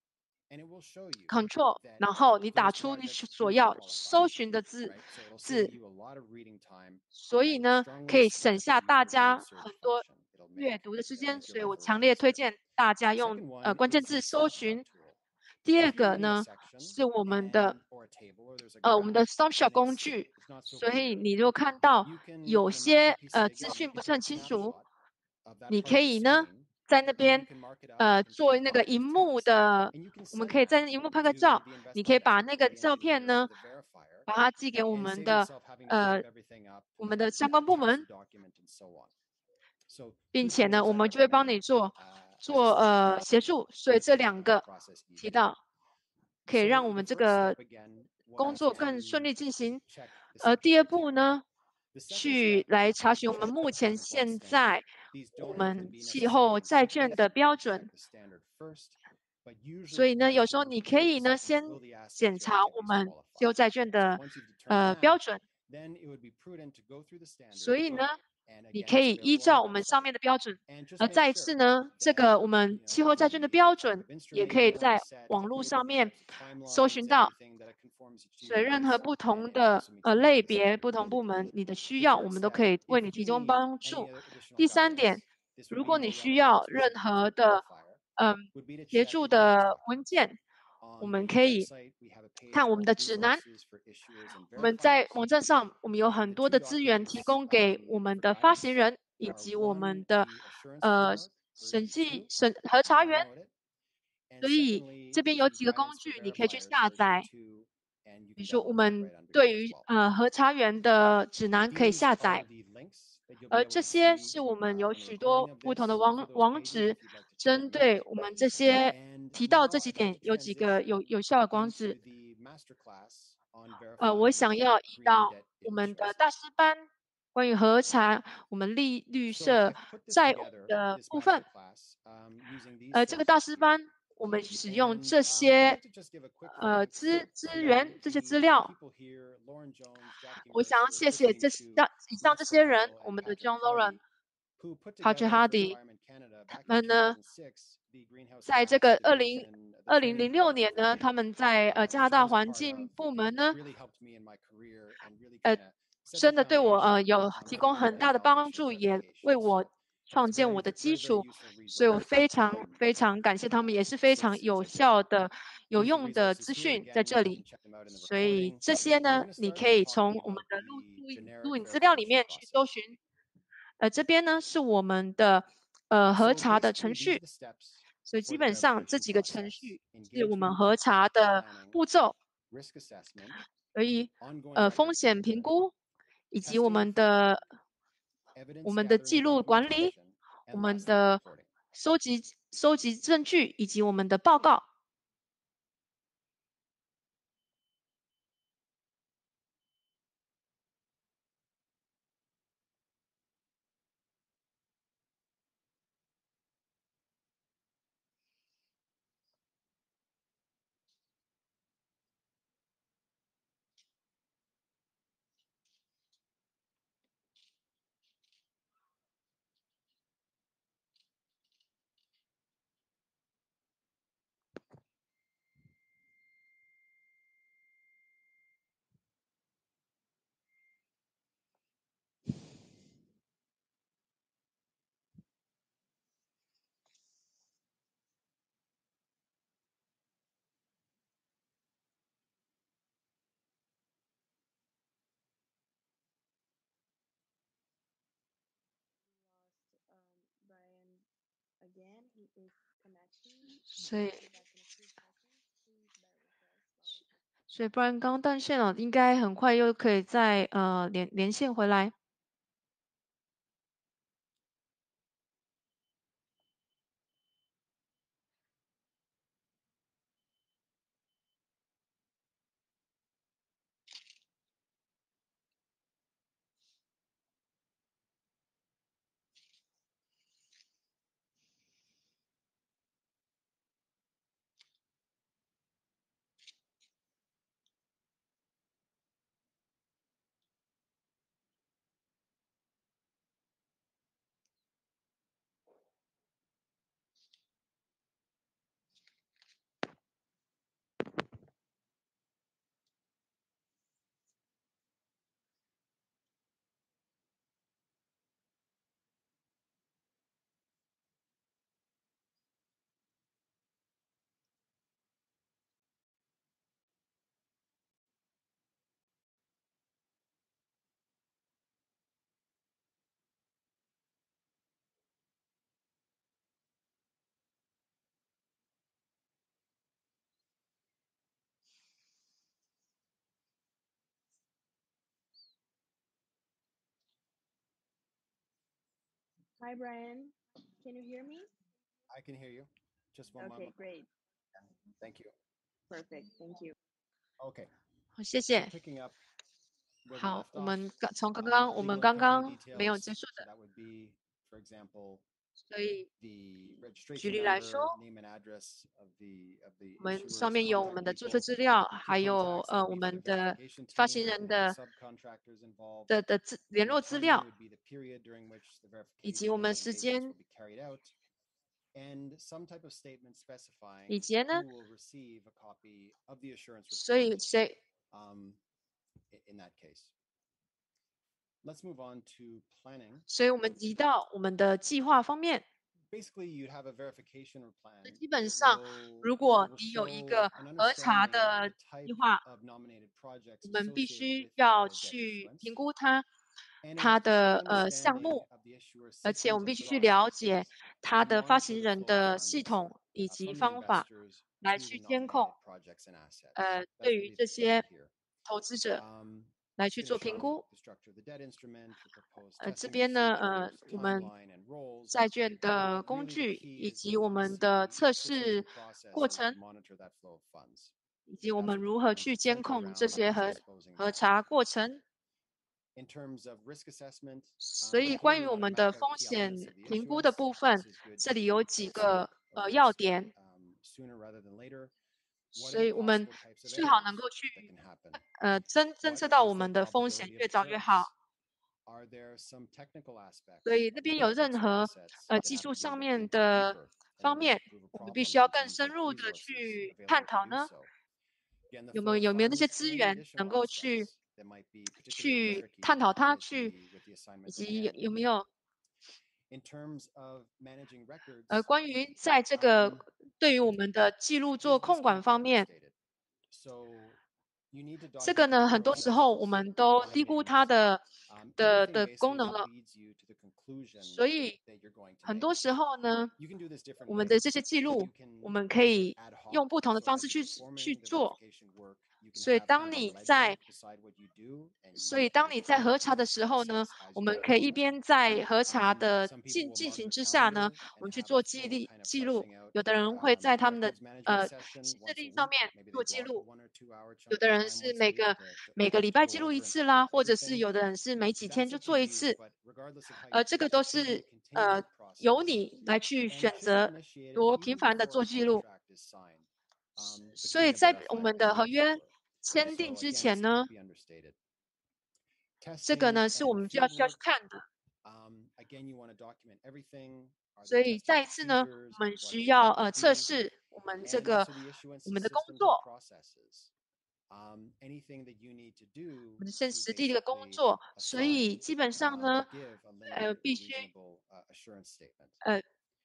Control， 然后你打出你所要搜寻的字字，所以呢，可以省下大家很多阅读的时间。所以我强烈推荐大家用呃关键字搜寻。第二个呢，是我们的呃我们的 Snapshot 工具。所以你如果看到有些呃资讯不是很清楚，你可以呢。在那边，呃，做那个荧幕的，我们可以在荧幕拍个照。你可以把那个照片呢，把它寄给我们的呃我们的相关部门，并且呢，我们就会帮你做做呃协助。所以这两个提到，可以让我们这个工作更顺利进行。呃，第二步呢，去来查询我们目前现在。我们气候债券的标准，所以呢，有时候你可以呢先检查我们气候债券的呃标准，所以呢，你可以依照我们上面的标准，而再一次呢，这个我们气候债券的标准也可以在网络上面搜寻到。所以任何不同的呃类别、不同部门，你的需要，我们都可以为你提供帮助。第三点，如果你需要任何的嗯协助的文件，我们可以看我们的指南。我们在网站上，我们有很多的资源提供给我们的发行人以及我们的呃审计审核查员。所以这边有几个工具，你可以去下载。比如说，我们对于呃核查员的指南可以下载。 而这些是我们有许多不同的网网址，针对我们这些提到这几点，有几个有有效的网址。呃，我想要移到我们的大师班，关于核查我们利率社债务的部分。呃，这个大师班，我们使用这些呃资资源、这些资料。我想要谢谢这以上这些人，我们的 John Lauren、Patrick Hardy，他们呢，在这个二零二零零六年呢，他们在呃加拿大环境部门呢，呃，真的对我呃有提供很大的帮助，也为我创建我的基础，所以我非常非常感谢他们，也是非常有效的、有用的资讯在这里。所以这些呢，你可以从我们的录录影录影资料里面去搜寻。呃，这边呢是我们的呃核查的程序，所以基本上这几个程序是我们核查的步骤。所以呃风险评估，以及我们的我们的记录管理，我们的收集收集证据，以及我们的报告。所以，所以不然刚断线了，应该很快又可以再呃连连线回来。 Hi, Brian. Can you hear me? I can hear you. Just one Okay, moment. great. Thank you. Perfect. Thank you. Okay. 好，谢谢。 Picking up where we 好， left 我 off, 们刚从刚 um, 刚我 legal 们 and 刚 company 刚没有 details. 结束 So 的， that would be, for example, 所以 the 举 registration 例来说， number, name and address of the of the 我们 issuers, 上面有我 contact 们的注册 people, 资料， key 还有 contacts. 呃 That 我 would be for the 们的 verification 发 team, 行人 any 的 subcontractors involved. 的的资联 The 络资 timing 料， would be the period during which the 以及我 verification 们 and 时 engagements 间， will be carried out, and some type of statement 以 specifying 及呢， who will receive a copy of the assurance 所以 report 谁 um, i- in that case. Let's move on to planning. 所以我们移到我们的计划方面。 Basically, you'd have a verification or plan 基本 that 上， will, 如 that 果 will 你有一 show 个 an 核查 understanding 的 of the 计 type 划， of nominated 我 projects 们必 associated 须 with 要 your debt 去 issuance. 评估它 And in 它 order to 的 have an 呃项 understanding 目， of the issuer's 而且我 systems 们必 and 须去了 processes 解 to 它的发 monitor 行 the 人 flow of 的系 funds 统以 uh, 及 from the 方法 investors 来 to 去 the 监控 nominated projects and assets. 呃 That's 对 what 于 we've 这 described 些 here. 投资者。 Um, 来去做评估。呃，这边呢，呃，我们债券的工具以及我们的测试过程，以及我们如何去监控这些核核查过程。所以，关于我们的风险评估的部分，这里有几个呃要点。所以我们最好能够去呃侦侦测到我们的风险，越早越好。所以那边有任何呃技术上面的方面，我们必须要更深入的去探讨呢？有没有有没有那些资源能够去去探讨它，去以及有有没有呃关于在这个对于我们的记录做控管方面，这个呢，很多时候我们都低估它的的的功能了。所以很多时候呢，我们的这些记录，我们可以用不同的方式去去做。所以当你在所以当你在核查的时候呢，我们可以一边在核查的进进行之下呢，我们去做记录记录。有的人会在他们的呃行事历上面做记录，有的人是每个每个礼拜记录一次啦，或者是有的人是每几天就做一次。呃，这个都是呃由你来去选择多频繁的做记录。所以在我们的合约签订之前呢，这个呢是我们就要需要去看的。所以再一次呢，我们需要呃测试我们这个我们的工作，我们的现实地的工作。所以基本上呢，呃，必须呃。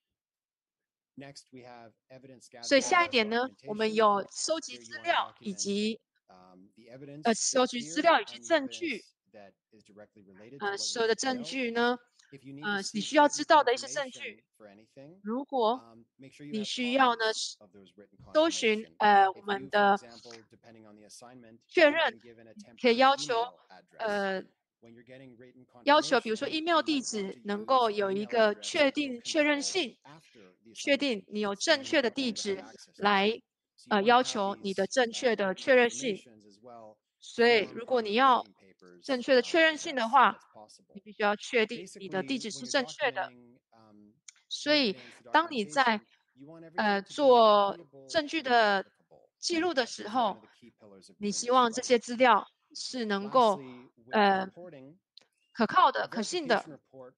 所以下一点呢，我们有收集资料以及呃收集资料以及证据。呃，所有的证据呢，呃，你需要知道的一些证据。如果你需要呢搜寻呃我们的确认，可以要求呃要求，比如说 email 地址能够有一个确定确认性，确定你有正确的地址来呃要求你的正确的确认性。所以如果你要正确的确认性的话，你必须要确定你的地址是正确的。所以当你在呃做证据的记录的时候，你希望这些资料是能够呃可靠的、可信的。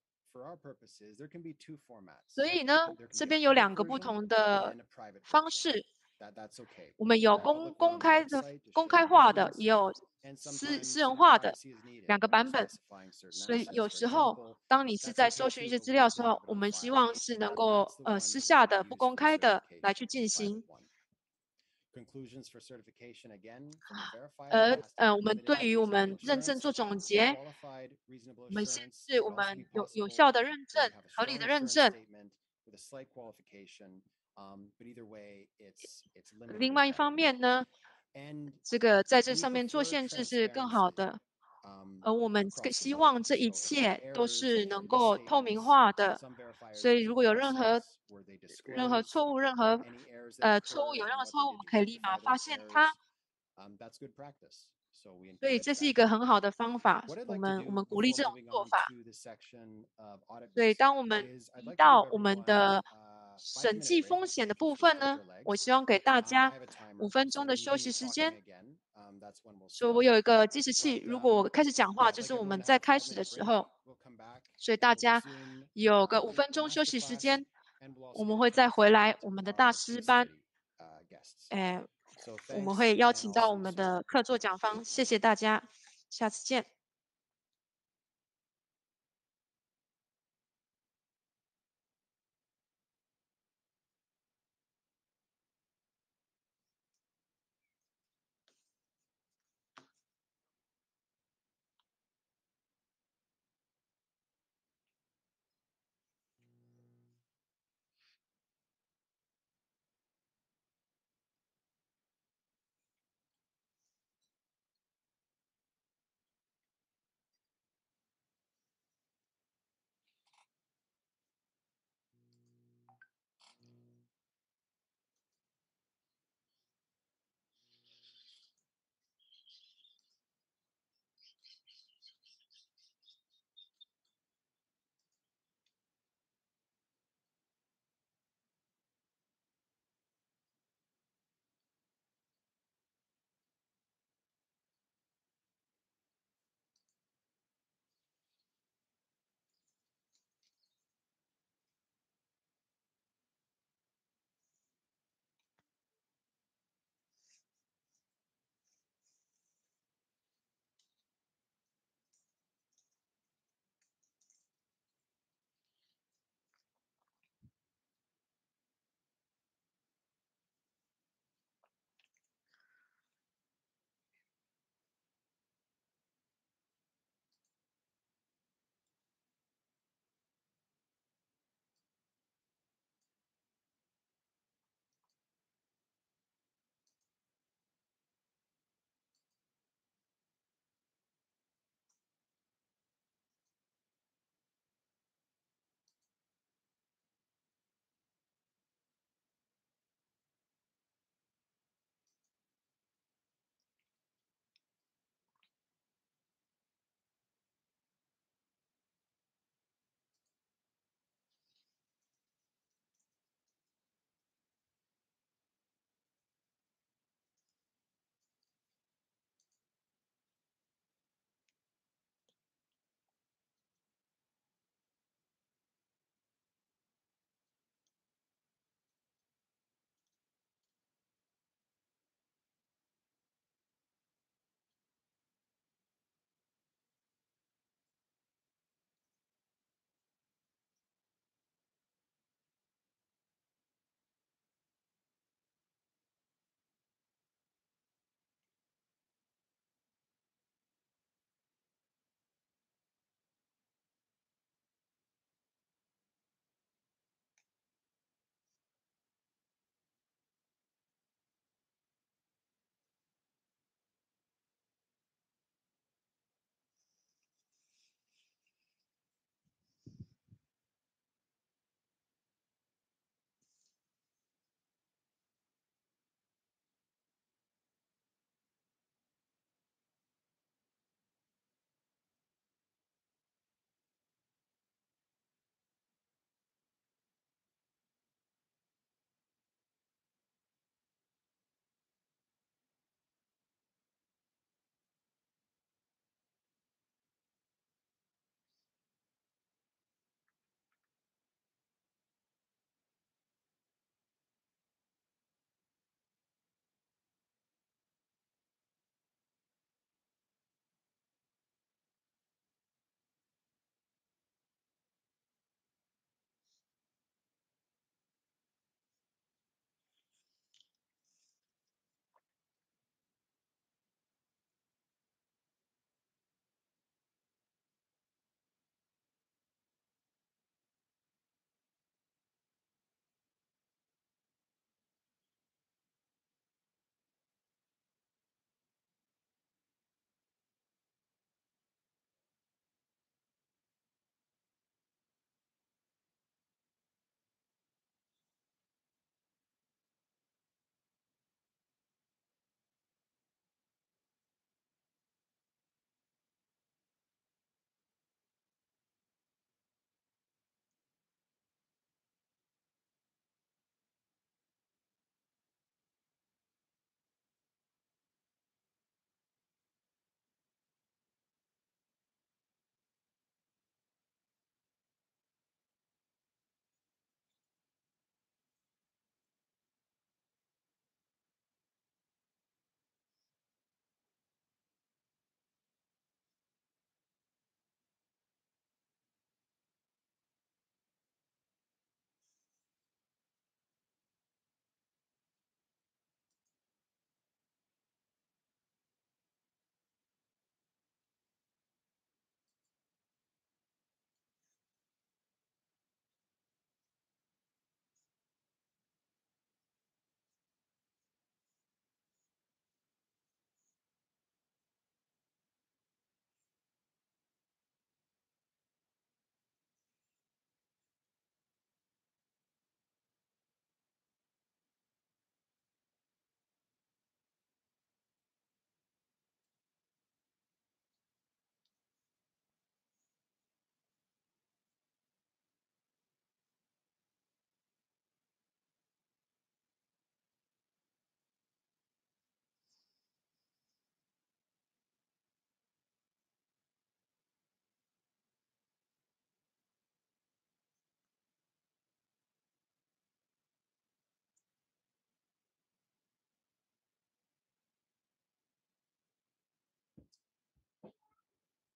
所以呢，这边有两个不同的方式。我们有公公开的、公开化的，也有私私人化的两个版本。所以有时候，当你是在搜寻一些资料的时候，我们希望是能够呃私下的、不公开的来去进行。而呃，我们对于我们认证做总结，我们先是我们有有效的认证、合理的认证。另外一方面呢，这个在这上面做限制是更好的。而我们更希望这一切都是能够透明化的。所以如果有任何任何错误、任何呃错误有任何错误，我们可以立马发现它。所以这是一个很好的方法，我们我们鼓励这种做法。所以当我们移到我们的审计风险的部分呢，我希望给大家五分钟的休息时间。所以我有一个计时器，如果我开始讲话，就是我们在开始的时候。所以大家有个五分钟休息时间，我们会再回来我们的大师班。哎，我们会邀请到我们的客座讲方，谢谢大家，下次见。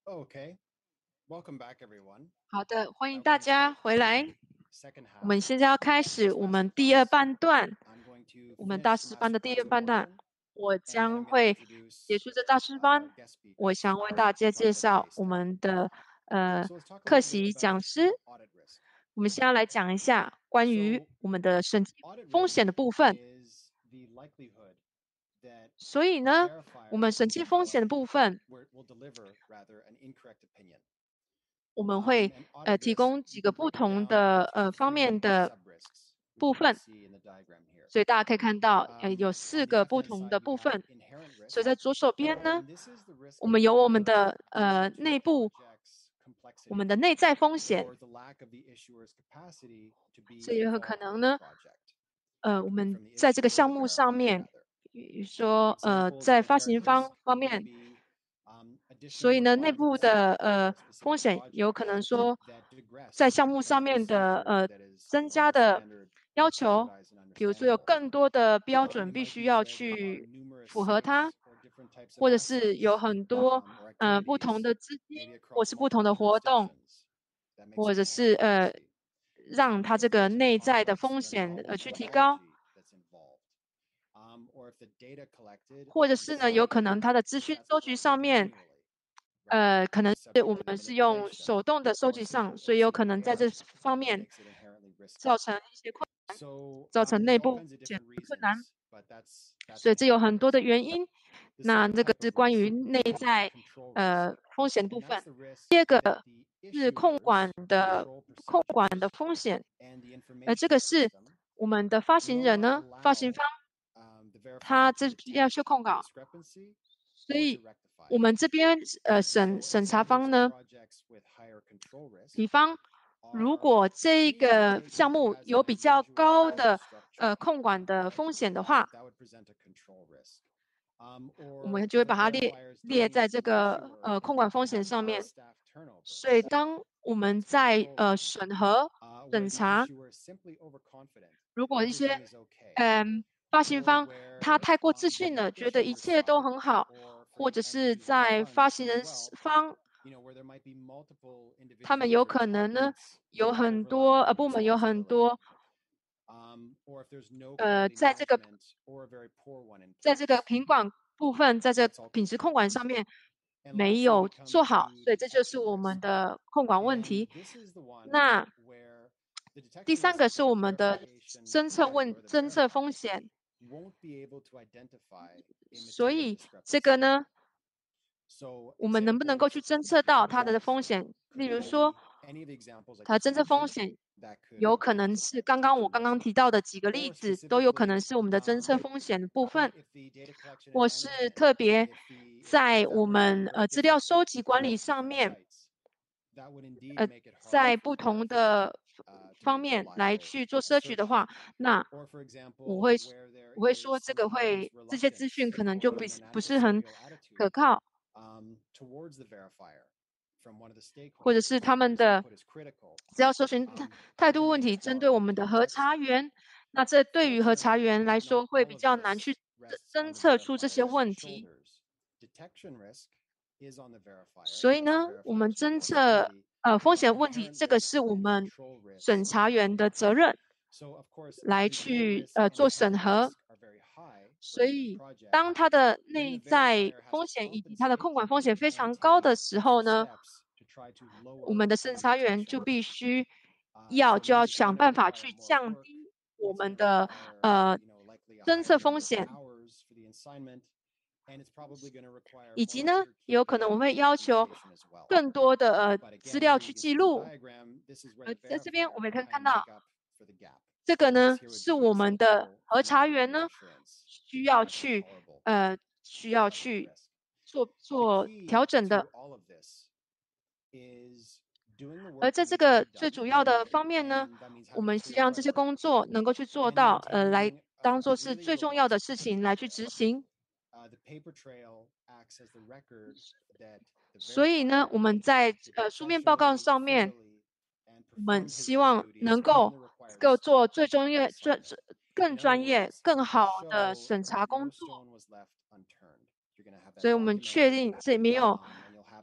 Okay, welcome back, everyone. 好的，欢迎大家回来。我们现在要开始我们第二半段，我们大师班的第二半段。我将会结束这大师班，我想为大家介绍我们的呃客席讲师。我们先要来讲一下关于我们的审计风险的部分。所以呢，我们审计风险的部分，我们会呃提供几个不同的呃方面的部分，所以大家可以看到呃有四个不同的部分。所以在左手边呢，我们有我们的呃内部，我们的内在风险，所以有可能呢，呃我们在这个项目上面，比如说呃在发行方方面。所以呢，内部的呃风险有可能说，在项目上面的呃增加的要求，比如说有更多的标准必须要去符合它，或者是有很多呃不同的资金，或是不同的活动，或者是呃让它这个内在的风险呃去提高。或者是呢，有可能它的资讯收集上面。呃，可能是我们是用手动的收集上，所以有可能在这方面造成一些困难，造成内部检困难，所以这有很多的原因。那这个是关于内在呃风险部分。第二个是控管的控管的风险，呃，这个是我们的发行人呢，发行方他这要去控稿，所以。我们这边呃审审查方呢，比方如果这个项目有比较高的呃控管的风险的话，我们就会把它列列在这个呃控管风险上面。所以当我们在呃审核审查，如果一些嗯、呃、发行方他太过自信了，觉得一切都很好。或者是在发行人方，他们有可能呢有很多呃部门有很多，呃，在这个在这个品管部分，在这品质控管上面没有做好，所以这就是我们的控管问题。那第三个是我们的侦测问侦测风险。所以这个呢，我们能不能够去侦测到它的风险？例如说，它侦测风险有可能是刚刚我刚刚提到的几个例子，都有可能是我们的侦测风险的部分，或是特别在我们呃资料收集管理上面，呃，在不同的方面来去做摄取的话，那我会我会说这个会这些资讯可能就不不是很可靠，或者是他们的资料搜寻态度问题，针对我们的核查员，那这对于核查员来说会比较难去侦测出这些问题。所以呢，我们侦测呃风险问题，这个是我们审查员的责任，来去呃做审核。所以，当它的内在风险以及它的控管风险非常高的时候呢，我们的审查员就必须要就要想办法去降低我们的呃侦测风险。以及呢，有可能我们会要求更多的呃资料去记录。呃，在这边我们可以看到，这个呢是我们的核查员呢需要去呃需要去做做调整的。而在这个最主要的方面呢，我们希望这些工作能够去做到，呃，来当做是最重要的事情来去执行。所以呢，我们在呃书面报告上面，我们希望能够够做最专业、专更专业、更好的审查工作。所以我们确定这里没有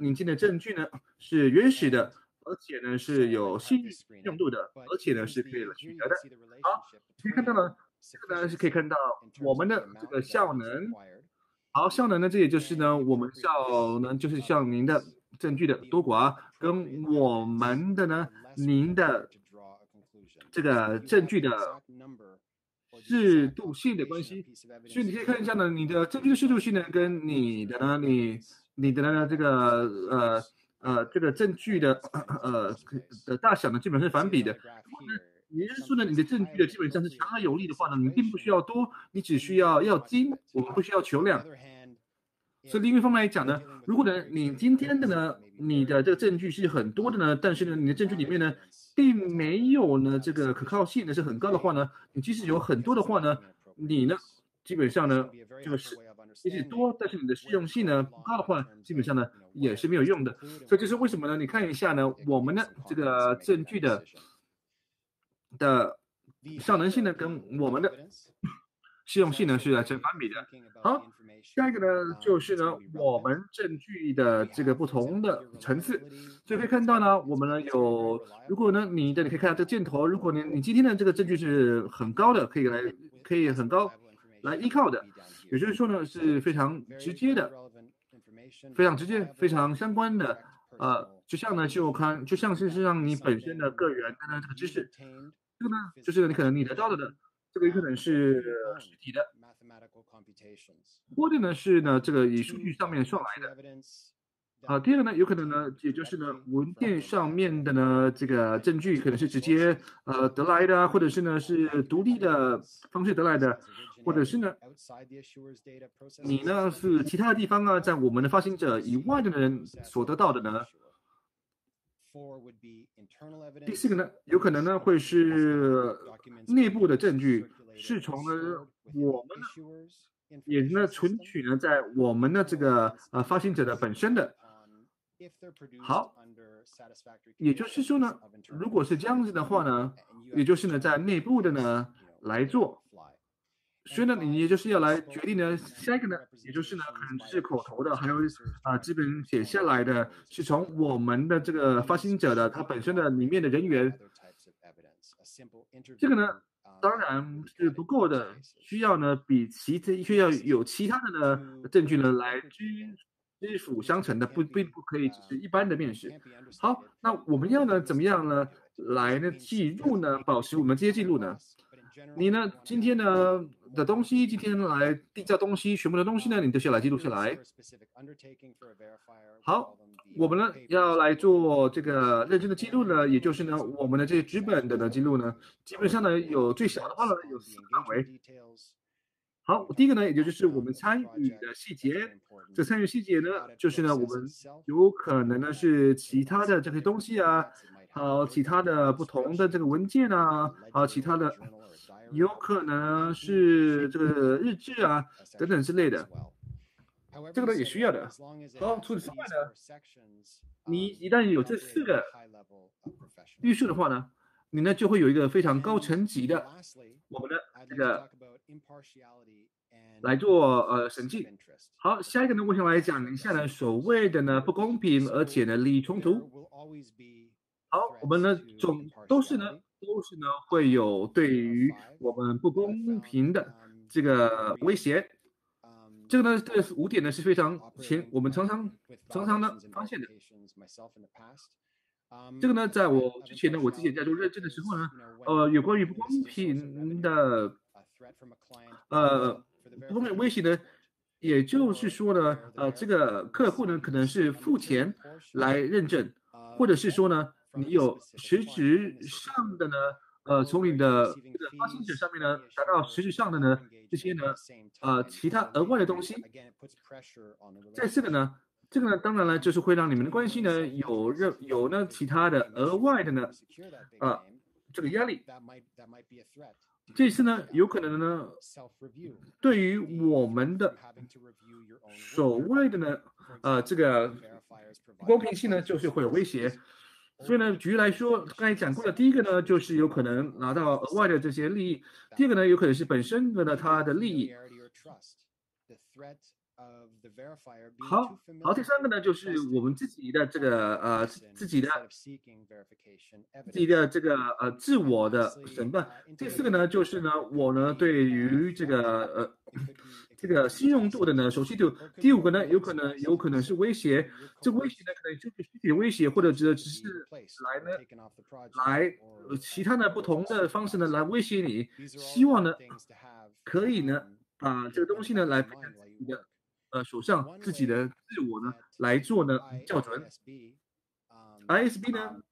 引进的证据呢是原始的，而且呢是有信用度的，而且呢是可以取得的。好，可以看到呢，这个呢是可以看到我们的这个效能。好，效能呢，这也就是呢我们效能就是像您的证据的多寡跟我们的呢，您的这个证据的适度性的关系。所以你可以看一下呢，你的证据的适度性呢，跟你的呢，你你的呢这个呃呃这个证据的呃的大小呢，基本上是反比的。也就是说呢，你的证据的基本上是强而有力的话呢，你并不需要多，你只需要要精，我们不需要求量。所以另一方面来讲呢，如果呢你今天的呢你的这个证据是很多的呢，但是呢你的证据里面呢并没有呢这个可靠性呢是很高的话呢，你即使有很多的话呢，你呢基本上呢这个是即使多，但是你的适用性呢不高的话，基本上呢也是没有用的。所以这是为什么呢？你看一下呢，我们的这个证据的的效能性呢，跟我们的适用性呢是成反比的。好，下一个呢就是呢我们证据的这个不同的层次，所以可以看到呢，我们呢有，如果呢你的你可以看到这个箭头，如果你你今天的这个证据是很高的，可以来可以很高来依靠的，也就是说呢是非常直接的，非常直接、非常相关的，呃，就像呢就看就像是让你本身的个人的呢这个知识，这个呢就是你可能你得到的的。这个有可能是实体的，或者呢是呢这个以数据上面算来的。啊，第二个呢有可能呢也就是呢文件上面的呢这个证据可能是直接呃得来的，或者是呢是独立的方式得来的，或者是呢你呢是其他的地方啊，在我们的发行者以外的人所得到的呢。第四个呢，有可能呢会是内部的证据，是从呢我们呢也呢存取呢在我们的这个呃发行者的本身的。好，也就是说呢，如果是这样子的话呢，也就是呢在内部的呢来做。所以呢，你也就是要来决定呢，下一个呢，也就是呢，可能是口头的，还有啊，基本写下来的，是从我们的这个发行者的他本身的里面的人员。这个呢，当然是不够的，需要呢比其他需要有其他的呢证据呢来支支辅相成的，不并不可以只是一般的面试。好，那我们要呢怎么样呢来呢记录呢，保持我们这些记录呢？你呢今天呢的东西，今天来缔造东西，全部的东西呢，你都需要来记录下来。好，我们呢要来做这个认真的记录呢，也就是呢，我们的这些纸本的呢记录呢，基本上呢有最小的话呢有四个范围。好，第一个呢，也就是我们参与的细节。这参与细节呢，就是呢，我们有可能呢是其他的这些东西啊，好，其他的不同的这个文件啊，好，其他的。有可能是这个日志啊等等之类的，这个呢也需要的。好，除此之外呢，你一旦有这四个预设的话呢，你呢就会有一个非常高层级的我们的这个来做呃审计。好，下一个呢，我想来讲一下呢所谓的呢不公平，而且呢利益冲突。好，我们呢总都是呢。都是呢会有对于我们不公平的这个威胁，这个呢这五点呢是非常前我们常常常常呢发现的。这个呢在我之前呢我之前在做认证的时候呢，呃有关于不公平的呃不公平威胁呢，也就是说呢呃这个客户呢可能是付钱来认证，或者是说呢。你有实质上的呢，呃，从你的这个发行者上面呢，达到实质上的呢，这些呢，呃，其他额外的东西。再次的呢，这个呢，当然了，就是会让你们的关系呢，有任有呢其他的额外的呢，啊、呃，这个压力。这次呢，有可能呢，对于我们的所谓的呢，呃，这个不公平性呢，就是会有威胁。所以呢，举例来说，刚才讲过的第一个呢，就是有可能拿到额外的这些利益；第二个呢，有可能是本身的呢它的利益。 好，好，第三个呢，就是我们自己的这个呃自己的自己的这个呃自我的审判。第四个呢，就是呢，我呢对于这个呃这个信用度的呢熟悉度。第五个呢，有可能有可能是威胁，这个威胁呢可能就是具体的威胁，或者只只是来呢来呃其他的不同的方式呢来威胁你，希望呢可以呢把这个东西呢来培养自己的。呃，手上自己的自我呢来做呢校准。I S B 呢，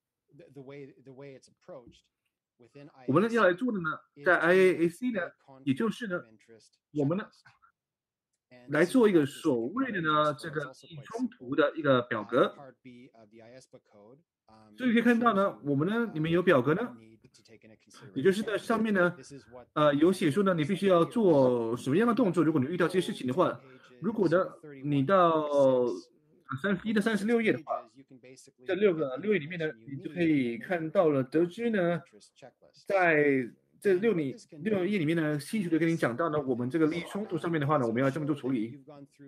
我们呢要来做的呢，在 I A A C 呢，也就是呢，我们呢来做一个所谓的呢这个利益冲突的一个表格。所以可以看到呢，我们呢里面有表格呢，也就是在上面呢，呃，有写说呢，你必须要做什么样的动作，如果你遇到这些事情的话。如果呢，你到三十一到三十六页的话，这六个六页里面呢，你就可以看到了，得知呢，在这六里六页里面呢，清楚的跟你讲到呢，我们这个利益冲突上面的话呢，我们要这么做处理。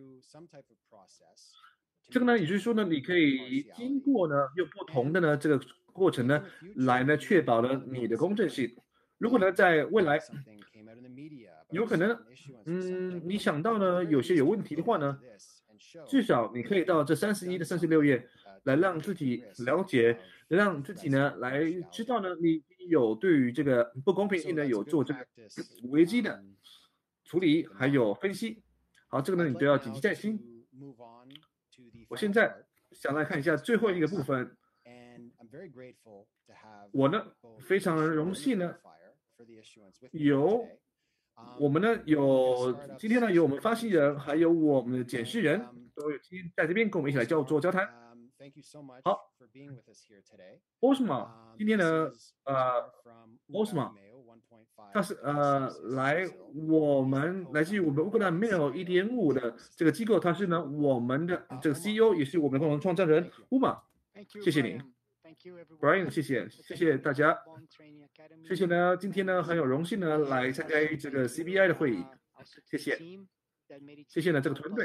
这个呢，也就是说呢，你可以经过呢，用不同的呢这个过程呢，来呢确保了你的公正性。如果呢，在未来。有可能，嗯，你想到呢，有些有问题的话呢，至少你可以到这三十一的三十六页来让自己了解，让自己呢来知道呢，你有对于这个不公平性呢有做这个危机的处理还有分析。好，这个呢你都要谨记在心。我现在想来看一下最后一个部分，我呢非常荣幸呢有。我们呢有今天呢有我们发行人，还有我们的检视人，都有今天在这边跟我们一起来交做交谈。好 ，Osma 今天呢呃 Osma 他是呃来我们来自于我们乌克兰 Mail 一点五的这个机构，他是呢我们的这个 C E O， 也是我们的共同创办人 Uma， 谢谢你。Brian， 谢谢，谢谢大家，谢谢呢。今天呢很有荣幸呢来参加这个 C B I 的会议，谢谢，谢谢呢这个团队。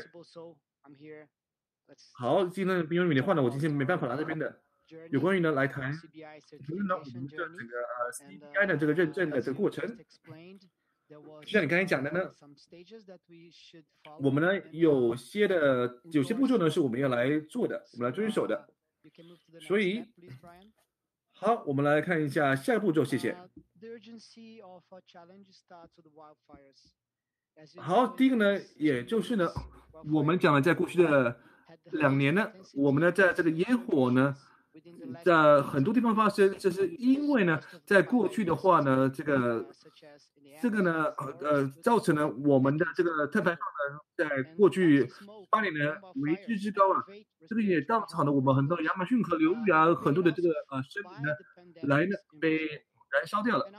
好，今天的宾友里的话呢，我今天没办法来这边的，有关于呢来谈，谈论呢我们的整个呃 C B I 的这个认证的这个过程。就像你刚才讲的呢，我们呢有些的有些步骤呢是我们要来做的，我们来遵守的。所以，好，我们来看一下下一步骤，谢谢。好，第一个呢，也就是呢，我们讲了，在过去的两年呢，我们呢在这个野火呢，在很多地方发生，这是因为呢，在过去的话呢，这个这个呢，呃，造成了我们的这个碳排放呢，在过去八年呢为之之高啊。这个也造成了我们很多亚马逊河流域啊，很多的这个呃森林呢，来呢被燃烧掉了。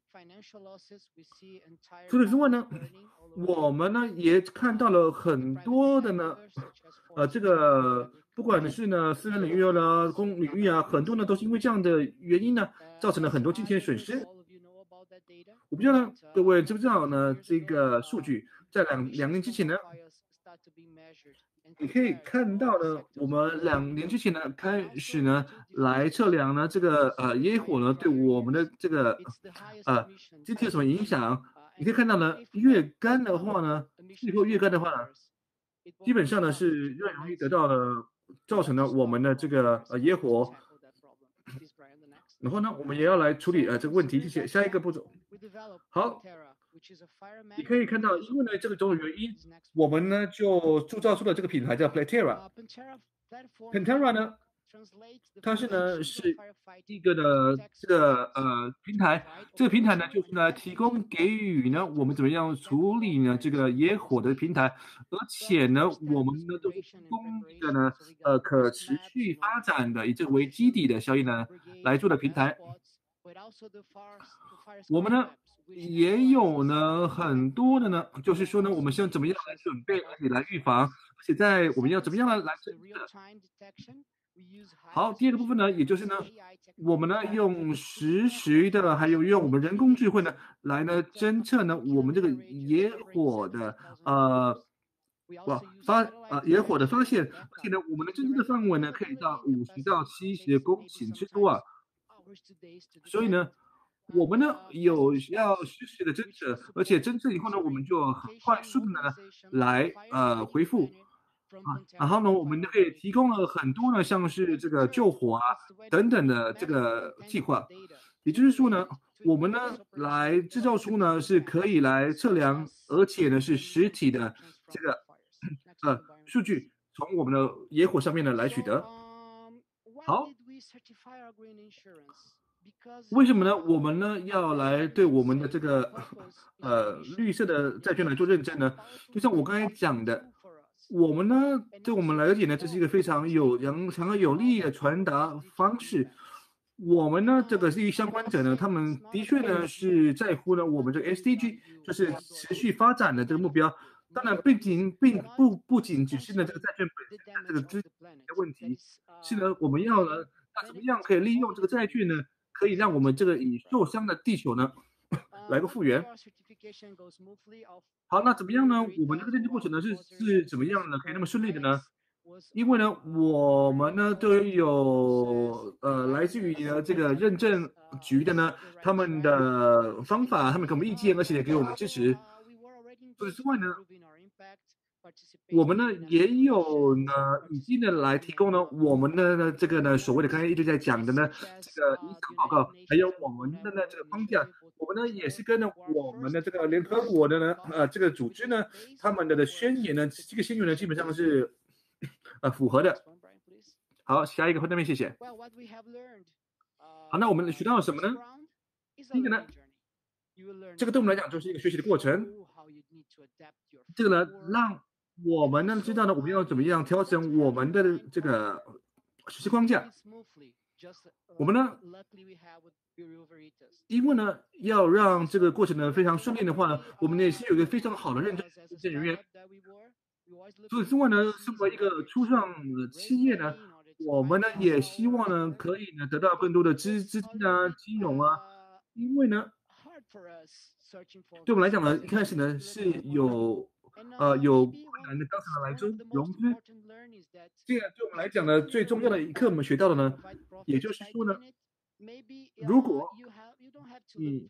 除此之外呢，我们呢也看到了很多的呢，呃，这个不管是呢私人领域啦、公领域啊，很多呢都是因为这样的原因呢，造成了很多金钱损失。我不知道呢，各位知不知道呢？这个数据在两两年之前呢。你可以看到呢，我们两年之前呢开始呢来测量呢这个呃野火呢对我们的这个呃机体有什么影响？你可以看到呢，越干的话呢，气候越干的话呢，基本上呢是越容易得到了造成了我们的这个呃野火。然后呢，我们也要来处理呃这个问题。谢谢。下一个步骤。好。你可以看到，因为呢这个种种原因，我们呢就铸造出了这个品牌叫 Platera。Platera 呢，它是呢是一个的这个呃平台，这个平台呢就是呢提供给予呢我们怎么样处理呢这个野火的平台，而且呢我们呢都是提供一个呢呃可持续发展的以这个为基底的效应呢来做的平台。我们呢。也有呢，很多的呢，就是说呢，我们是怎么样来准备，而且来预防，而且在我们要怎么样来来侦测。好，第二个部分呢，也就是呢，我们呢用实时的，还有用我们人工智慧呢，来呢侦测呢我们这个野火的呃哇发呃野火的发现，而且呢，我们的侦测的范围呢可以到五十到七十公顷之多啊。所以呢，我们呢有要实时的侦测，而且侦测以后呢，我们就很快速的呢来呃回复。啊，然后呢，我们可以提供了很多呢，像是这个救火啊等等的这个计划。也就是说呢，我们呢来制造出呢是可以来测量，而且呢是实体的这个呃数据，从我们的野火上面呢来取得。好，为什么呢？我们呢要来对我们的这个呃绿色的债券来做认证呢？就像我刚才讲的。我们呢，对我们来讲呢，这是一个非常有良、非常有利的传达方式。我们呢，这个对于相关者呢，他们的确呢是在乎呢我们这个 S D G， 就是持续发展的这个目标。当然，并仅并不不仅只是呢这个债券本身的这个资金的问题，是呢我们要呢，那怎么样可以利用这个债券呢，可以让我们这个已受伤的地球呢来个复原。好，那怎么样呢？我们这个认证过程呢是是怎么样呢？可以那么顺利的呢？因为呢，我们呢都有呃来自于呢这个认证局的呢他们的方法，他们给我们意见，而且也给我们支持。除此之外呢，我们呢也有呢已经呢来提供呢我们的这个呢所谓的刚才一直在讲的呢这个影响报告，还有我们的呢这个框架，我们呢也是跟呢我们的这个联合国的呢呃这个组织呢他们的的宣言呢这个宣言呢基本上是呃符合的。好，下一个那边谢谢。好，那我们学到了什么呢？第一个呢，这个对我们来讲就是一个学习的过程。这个呢让我们呢知道呢我们要怎么样调整我们的这个实施框架。我们呢，因为呢要让这个过程呢非常顺利的话呢，我们也是有一个非常好的认证认证人员。除此之外呢，身为一个初创企业呢，我们呢也希望呢可以呢得到更多的资资金啊、金融啊，因为呢，对我们来讲呢，一开始呢是有呃有困难的，刚才来中融资。这个对我们来讲呢，最重要的一课我们学到的呢，也就是说呢，如果你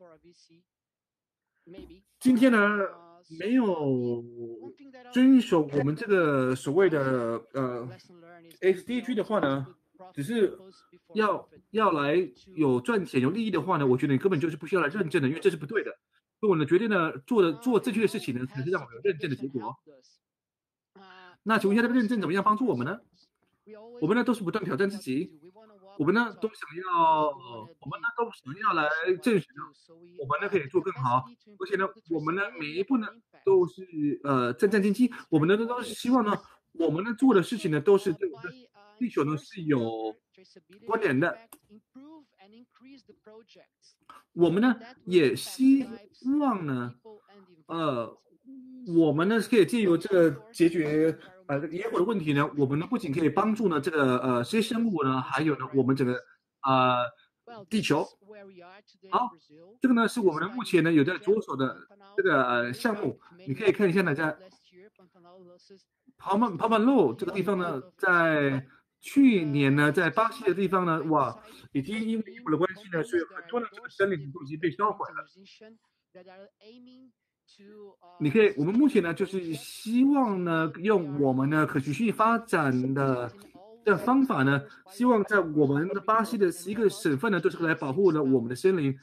今天呢没有遵守我们这个所谓的呃 S D G 的话呢，只是要要来有赚钱有利益的话呢，我觉得你根本就是不需要来认证的，因为这是不对的。所以我呢决定呢做的做正确的事情呢，才是让我们有认证的结果。那请问一下，这个认证怎么样帮助我们呢？我们呢都是不断挑战自己，我们呢都想要，我们呢都想要来证实我们呢可以做更好，而且呢，我们呢每一步呢都是呃战战兢兢，我们呢都是希望呢，我们呢做的事情呢都是对我们的地球呢是有关联的。我们呢也希望呢，呃，我们呢可以借由这个解决呃野火的问题呢，我们呢不仅可以帮助呢这个呃这些生物呢，还有呢我们整个呃地球。好，这个呢是我们的目前呢有在着手的这个呃项目，你可以看一下呢在跑马跑马路这个地方呢，在去年呢在巴西的地方呢，哇，已经因为野火的关系呢，所以很多的这个森林都已经被烧毁了。你可以，我们目前呢就是希望呢用我们的可持续发展的的方法呢，希望在我们的巴西的十一个省份呢，都是来保护了我们的森林。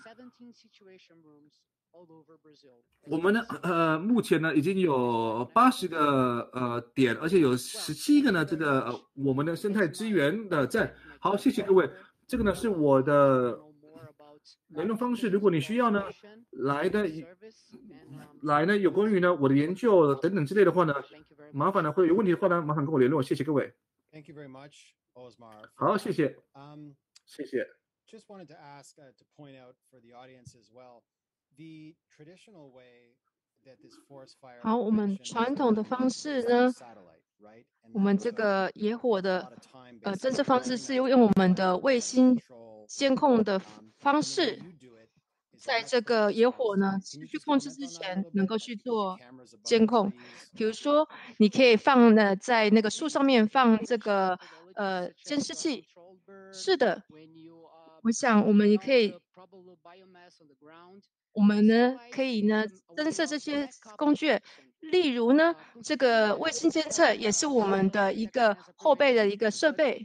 我们呢，呃，目前呢已经有八十个呃点，而且有十七个呢这个、呃、我们的生态资源的站。好，谢谢各位，这个呢是我的联络方式，如果你需要呢来的来呢有关于呢我的研究等等之类的话呢，麻烦呢会有问题的话呢，麻烦跟我联络，谢谢各位。 Thank you very much, Osmar. 好，谢谢。 Um, 谢谢。 Just wanted to ask uh, to point out for the audience as well, the traditional way that this forest fire. 好，我们传统的方式呢，我们这个野火的呃侦测方式是用用我们的卫星监控的方式。 在这个野火呢持续控制之前，能够去做监控。比如说，你可以放呢在那个树上面放这个呃监视器。是的，我想我们也可以。我们呢可以呢增设这些工具，例如呢这个卫星监测也是我们的一个后备的一个设备。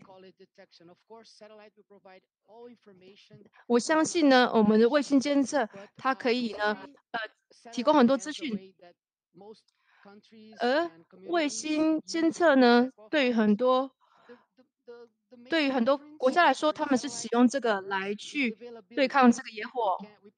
我相信呢我们的卫星监测它可以呢呃提供很多资讯，而卫星监测呢对于很多对于很多国家来说，他们是使用这个来去对抗这个野火，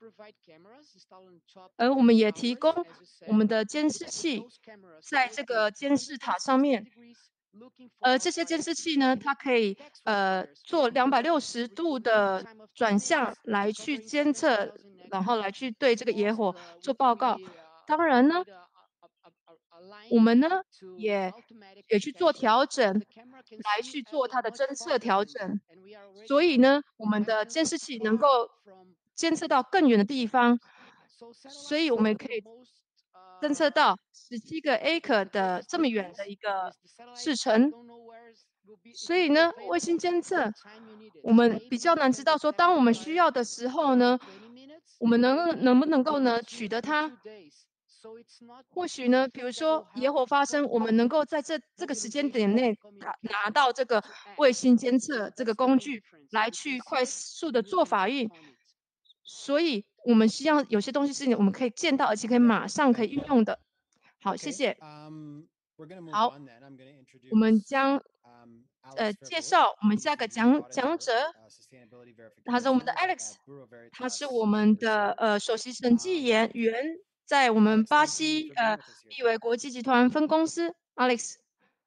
而我们也提供我们的监视器在这个监视塔上面。而这些监视器呢，它可以呃做两百六十度的转向来去监测，然后来去对这个野火做报告。当然呢，我们呢也也去做调整，来去做它的侦测调整。所以呢，我们的监视器能够监测到更远的地方，所以我们可以侦测到十七个 acre 的这么远的一个视程。所以呢，卫星监测我们比较难知道说，当我们需要的时候呢，我们能能不能够呢取得它？或许呢，比如说野火发生，我们能够在这这个时间点内拿拿到这个卫星监测这个工具，来去快速的做法运。所以我们需要有些东西是我们可以见到，而且可以马上可以运用的。好，谢谢。好，我们将呃介绍我们下个讲讲者，他是我们的 Alex， 他是我们的呃首席审计员员。在我们巴西呃立维国际集团分公司 ，Alex。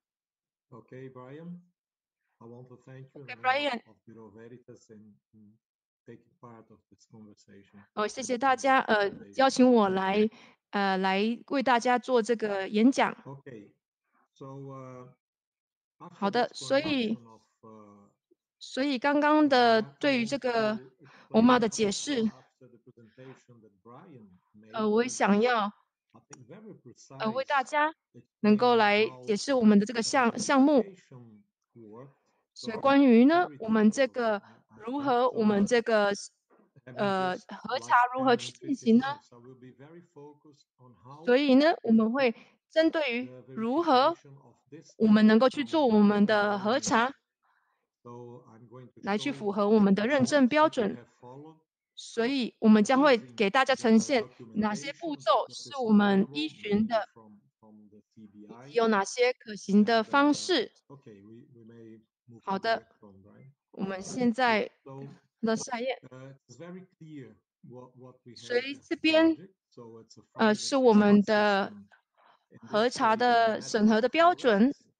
Okay, Brian. I want to thank you Okay, in the name Brian. of Bureau Veritas and in taking part of this conversation. 哦，谢谢大家呃邀请我来呃来为大家做这个演讲。 Okay, so uh, 好 after 的， this 所以 introduction of uh, 所以刚刚的 Omar, I 对于 want 这个 to 欧玛 explain 的解 also 释， after the presentation that Brian made, 呃，我也 to 想要 I think very 呃为 precise 大家能够 explain 来 how 解释我们的这个项项目。 verification worked. 所以 So 关于呢， very 我们这 technical 个 I, I 如 think. 何我 So 们这个 having 呃 just 核 like 查如 ten 何去 and 进 fifteen 行呢？ minutes, I will be very focused on how 所以呢，我们会针对于 the 如何 verification of this 我们 type 能够去 from 做我们的 environmental 核查， So I'm going to 来去 show 符合我们的认 steps 证标 that we 准。 have followed 所以我们将会 using 给大家 the 呈现哪些步 documentation 骤 that 是 is 我们依 available 循 mainly 的， from, from the 以 C B I. 及有哪些可行的 And 方 uh, 式。 okay, we, we may move 好 to the 的， next one, right? 我们现在 So 的下一页。 uh, it's very clear what, what we 所 have 以 as 这边 project. So it's a 呃 five 是我们 accreditation 的 in 核 this 查 case 的 medical 审核的标准。 products.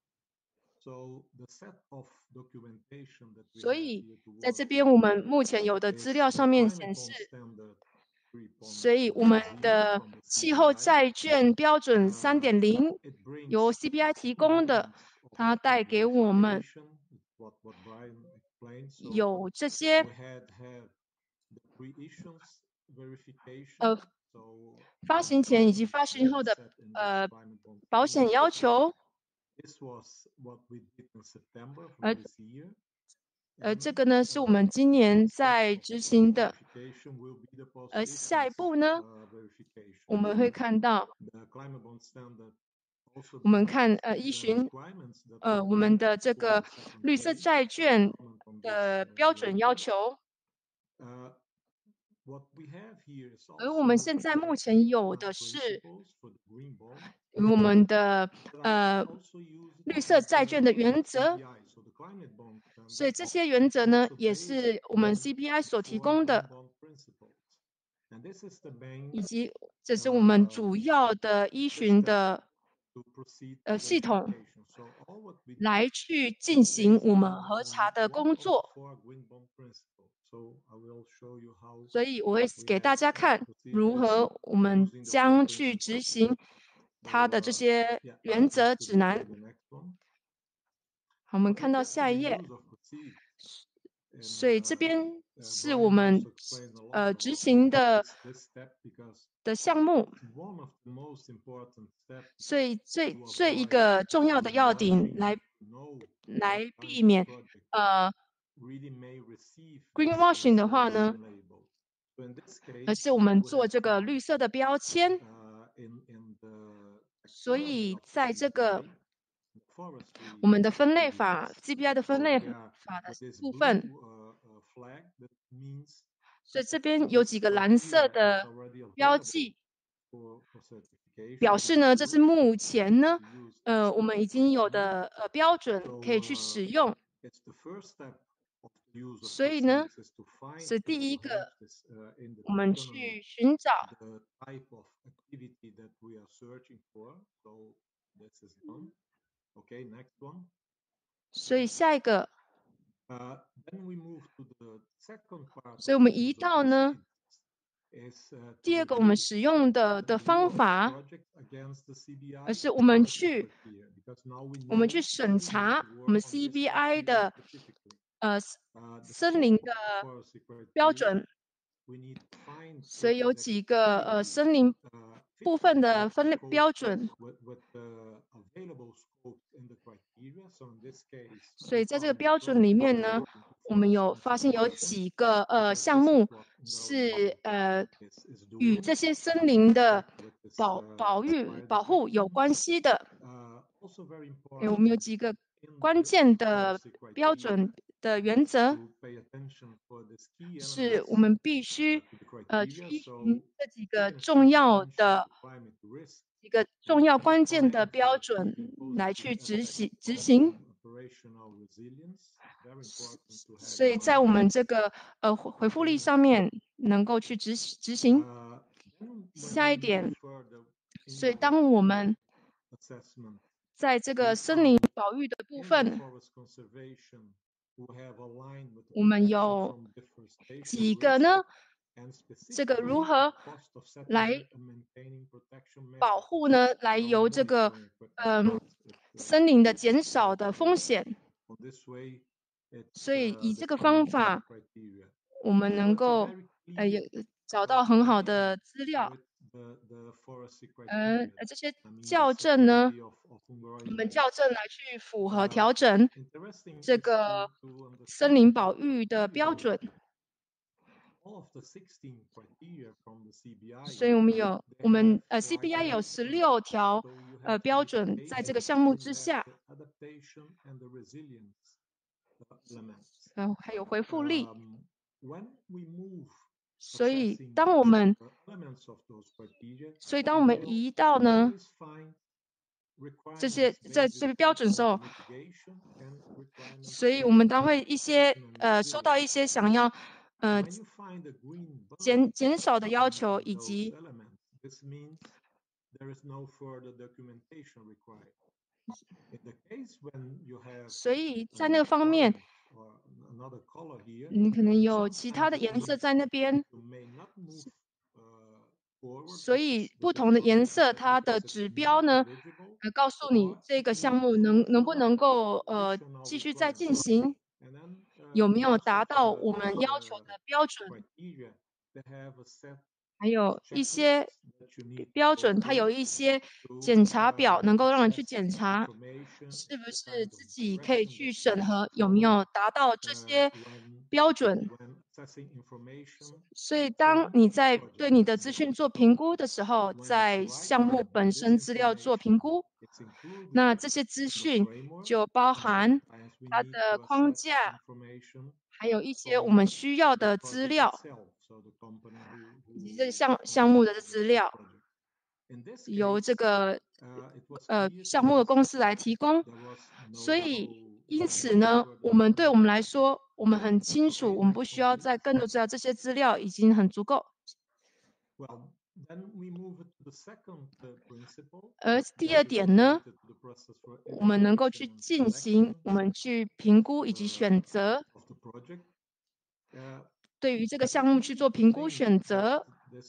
So the set of documentation that we 所 have 以 here to 在 work 这边我们目前有的 is 资料 the 上面 climate 显 bond 示， standard 所以我 three point 们 zero 的 from the 气候 C B I. 债券标准 Uh, 三点零 it brings 由 C B I 提 two 供的， elements of 它带给我们 verification, what, what Brian explained. So 有这些 we had have the pre-issuance verification. 呃 So 发 the 行前以及 requirements 发行后 that 的 set in this 呃 climate bond 保 standard. 险要求。 This was what we did in September from 而 this year. 呃，这 And 个呢是我 uh, 们今 the 年 next 在 steps 执 of 行的。 verification will be the 而下一 post-issuance 步呢， uh, verification. 我们会 So 看到， the climate bond standard also 我们 brings 看呃依 the 循 requirements that 呃 we 我们 need 的这 for 个 the second 绿色 phase. 债 I will 券 comment on this 的 uh, 标准要 later. 求。 Uh, what we have here is 而我们 also 现在 the 目前有 E C M A 的是 principles for the green bond. 与我们的 But I 呃 also use 绿色债券的原 C 则， B I. So the climate bond 所以 standard 这些原则 is 呢 also 也 based 是我们 on C B I 所提 four 供 green 的， bond principles. And this is the bank 以及这是我们 uh, 主要的依循 system 的 to proceed to 呃系统， verification. So all what we do 来去进 is 行 based 我们 on, 核 on 查的 one 工 of the 作。 four green bond principles. So I will show you how 所以我会 we 给大 have 家 uh, 看 proceed 如 with 何我们 using the four 将去 principles. 执行 So 它的这 uh, 些 yeah, 原 let's 则 move to 指 the, 南。 to the next one. 好，我们 So 看到 exactly 下 the 一页， use of proceed 所以这边是我们呃执行的的项目，所以最最一个重要的要点来来避免呃 greenwashing 的话呢，而是我们做这个绿色的标签。所以在这个我们的分类法 C B I 的分类法的部分，所以这边有几个蓝色的标记，表示呢这是目前呢呃我们已经有的呃标准可以去使用。所以呢，是第一个，我们去寻找。所以下一个，所以我们移到呢，第二个我们使用的的方法，而是我们去我们去审查我们 C B I 的呃森林的标准。所以有几个呃森林部分的分类标准。所以在这个标准里面呢，我们有发现有几个呃项目是呃与这些森林的保保育保护有关系的。我们有几个关键的标准的原则，是我们必须呃去依循这几个重要的几个重要关键的标准来去执行执行。所以在我们这个呃回复力上面能够去执执行。下一点，所以当我们在这个森林保育的部分，我们有几个呢？这个如何来保护呢？来由这个嗯、呃、森林的减少的风险。所以以这个方法，我们能够呃有找到很好的资料。呃，这些校正呢，我们校正来去符合调整这个森林保育的标准。所以我们有我们呃 C B I 有十六条呃标准在这个项目之下。呃，还有回复力。所以当我们，所以当我们移到呢这些在这个标准的时候，所以我们当会一些呃收到一些想要呃减减少的要求，以及所以在那个方面，你可能有其他的颜色在那边，所以不同的颜色它的指标呢，呃，告诉你这个项目能能不能够呃继续再进行，有没有达到我们要求的标准。还有一些标准，它有一些检查表，能够让人去检查是不是自己可以去审核有没有达到这些标准。所以当你在对你的资讯做评估的时候，在项目本身资料做评估，那这些资讯就包含它的框架，还有一些我们需要的资料，以及这个项项目的资料，由这个呃项目的公司来提供。所以因此呢，我们对我们来说，我们很清楚，我们不需要再更多资料，这些资料已经很足够。而第二点呢，我们能够去进行，我们去评估以及选择，对于这个项目去做评估选择。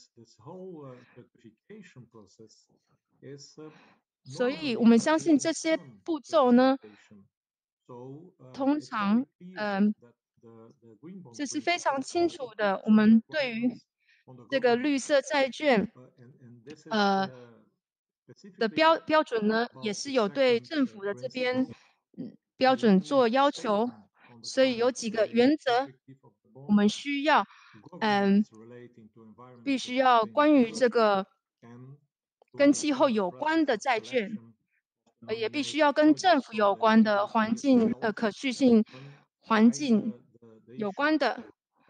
所以我们相信这些步骤呢，通常，嗯、呃， 这是非常清楚的。我们对于这个绿色债券，呃的标标准呢，也是有对政府的这边嗯标准做要求，所以有几个原则，我们需要，嗯，必须要关于这个跟气候有关的债券，呃，也必须要跟政府有关的环境呃可续性环境有关的。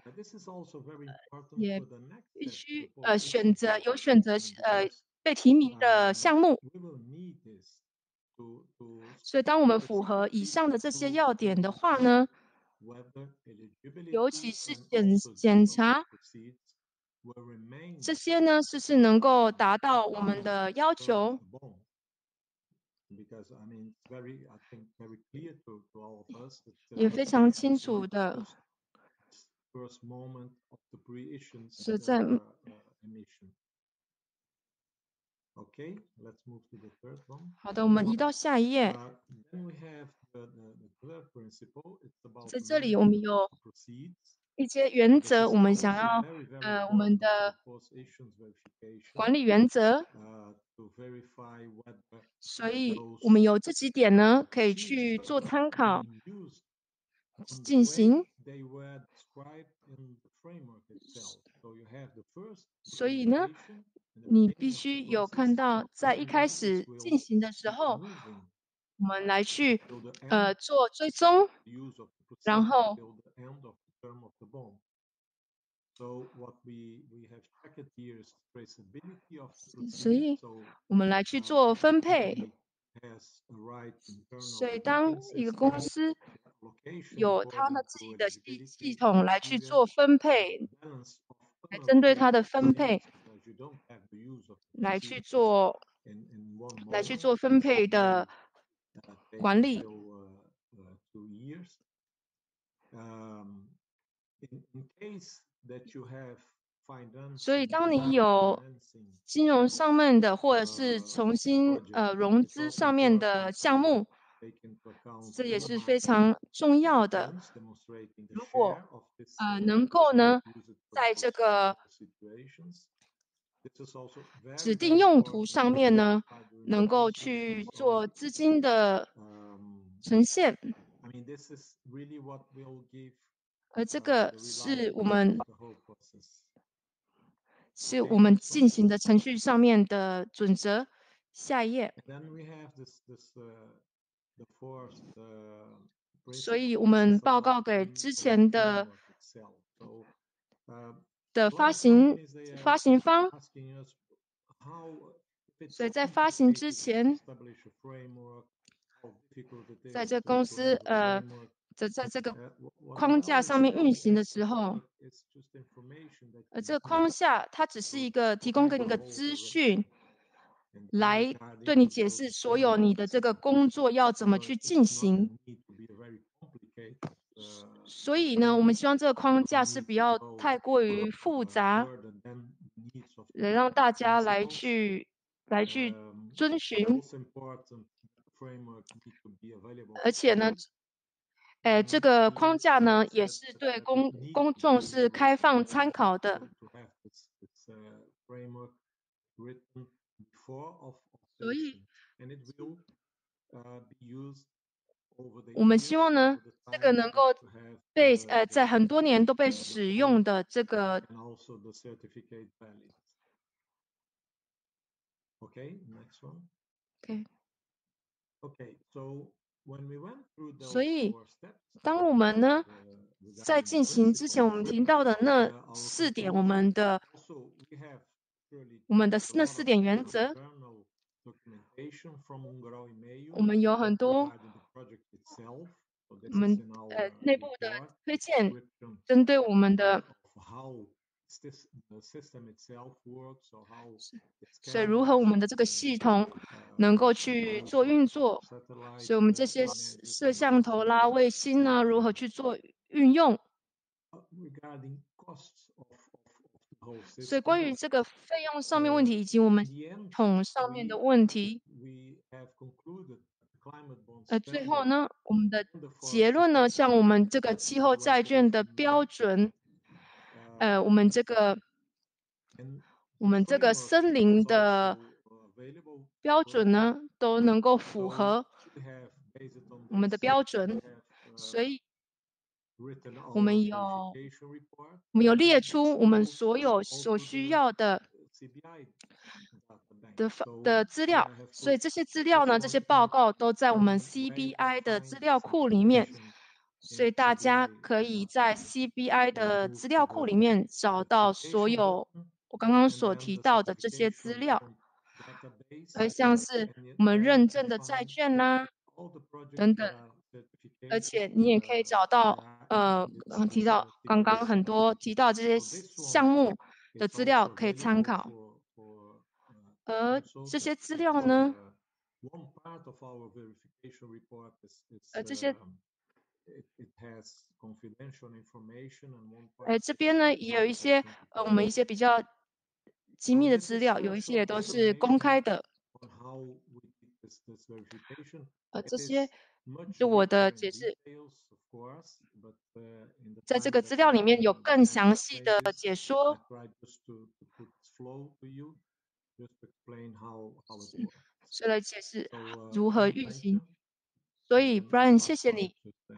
也必须呃选择有选择呃被提名的项目，所以当我们符合以上的这些要点的话呢，尤其是检检查这些呢是不是能够达到我们的要求。也非常清楚的是在好的，我们移到下一页。在这里，我们有一些原则，我们想要呃我们的管理原则，所以我们有这几点呢，可以去做参考进行。所以呢，你必须有看到，在一开始进行的时候，我们来去呃做追踪，然后所以我们来去做分配。所以当一个公司有他们自己的系系统来去做分配，来针对它的分配来去做来去做分配的管理。所以当你有金融上面的或者是重新呃融资上面的项目，这也是非常重要的。如果呃能够呢，在这个指定用途上面呢，能够去做资金的呈现，而这个是我们是我们进行的程序上面的准则。下一页。所以我们报告给之前的的发行发行方，所以在发行之前，在这公司呃在在这个框架上面运行的时候，呃，这个框架它只是一个提供给你一个资讯，来对你解释所有你的这个工作要怎么去进行。所以呢，我们希望这个框架是不要太过于复杂，能让大家来去来去遵循。而且呢，呃，这个框架呢也是对公公众是开放参考的。所以，我们希望呢，这个能够被呃在很多年都被使用的这个。Okay, next one. Okay. Okay, so when we went through those 所以，当我们呢在进行之前，我们提到的那四点，我们的我们的那四点原则，我们有很多我们呃内部的推荐，针对我们的。所以，如何我们的这个系统能够去做运作？所以我们这些摄像头啦、卫星呢，如何去做运用？所以，关于这个费用上面问题，以及我们系统上面的问题， 呃，最后呢，我们的结论呢，像我们这个气候债券的标准，呃，我们这个我们这个森林的标准呢，都能够符合我们的标准，所以我们有我们有列出我们所有所需要的的的资料，所以这些资料呢，这些报告都在我们 C B I 的资料库里面，所以大家可以在 C B I 的资料库里面找到所有我刚刚所提到的这些资料，而像是我们认证的债券啦、等等，而且你也可以找到呃，刚刚提到刚刚很多提到这些项目的资料可以参考。而这些资料呢，呃，这些，呃，这边呢也有一些呃，我们一些比较机密的资料，有一些也都是公开的。呃，这些就我的解释，在这个资料里面有更详细的解说。是来解释如何运行。所以 Brian 谢谢你。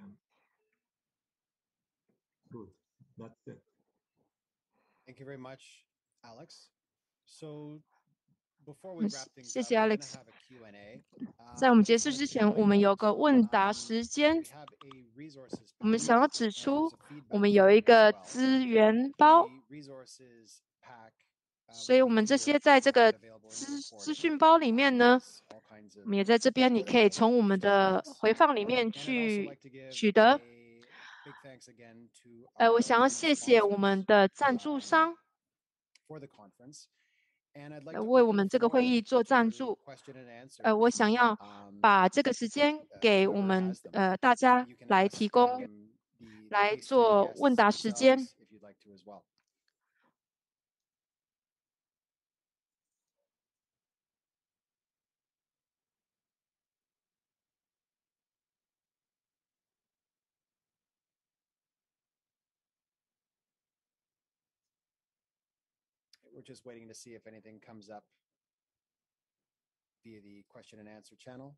Thank you very much, Alex. So before 嗯 we wrap things 谢 up, 谢 we're gonna Alex。 have a Q and A. 在我 Um, 们 I 结 just 束 wanted 之 to 前，我 point 们有 out, 个问答 um, 时间。 we have a resources 我们 pack, 想要指 and 出， there's a feedback 我们有 form 一 as 个 well. 资源包， The resources pack, uh, 所以 with 我 the 们这 keyword 些在这 content 个 available in the 资 report 资讯包里面呢， has all kinds 我 of 们也在这边，你可以从我们的 feedbacks. 回放里面 And I'd also 去 like to give 取得。 a big thanks again to 呃，我 our 想要 two 谢谢我们 sponsors, 的赞助 um, 商， for the conference. And I'd like 呃， to 为 open 我 the 们这个会 floor 议做赞 to 助。 question and 呃，我 answers. 想要 Um, 把这个时间 uh, 给 if 我 whoever 们 has them, 呃大家 you can 来提 ask 供 um, the, the 来 case study 做 guests 问答时间。 themselves if you'd like to as well. We're just waiting to see if anything comes up via the question and answer channel.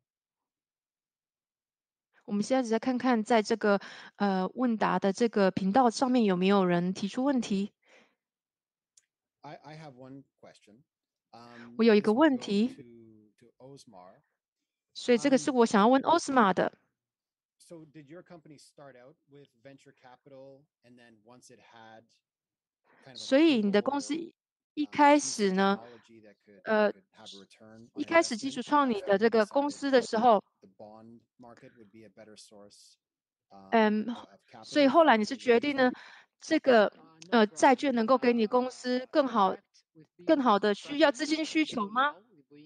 我们现在只在看看，在这个呃问答的这个频道上面有没有人提出问题。 I, I have one question. Um, 我有一 this 个 would 问 go 题， to, to Osmar. 所以这个是我想要问 Osmar 的。 So did your company start out with venture capital and then once it had kind of a 所以你的公 provable 司一 um, 开 piece 始 of 呢， technology that could, that 呃， could have a return 一 on 开始基 investment 础创你 before 的 you 这个公 decided 司的 that 时候， the bond market would be a better source um, 嗯， of 所以 capital 后 for, 来你 for 是 your 决定 business? 呢，这个呃债券能够给你公司更好、更好的需要资金需求吗？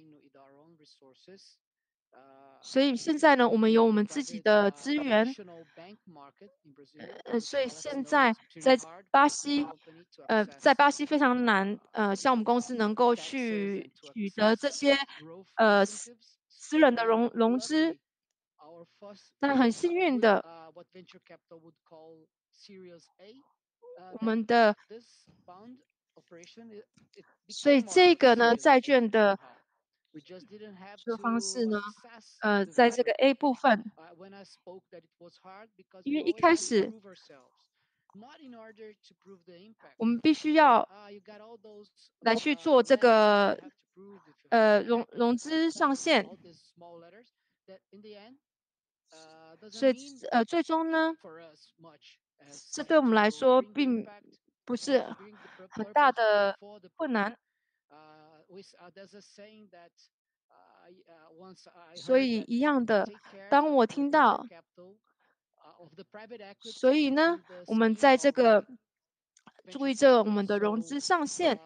所以现在呢，我们有我们自己的资源，呃，所以现在在巴西，呃，在巴西非常难，呃，像我们公司能够去取得这些呃私私人的融融资，但很幸运的，我们的，所以这个呢，债券的这个方式呢，呃，在这个 A 部分，因为一开始我们必须要来去做这个呃融融资上限，所以呃最终呢，这对我们来说并不是很大的困难。所以一样的，当我听到，所以呢，我们在这个注意这我们的融资上限。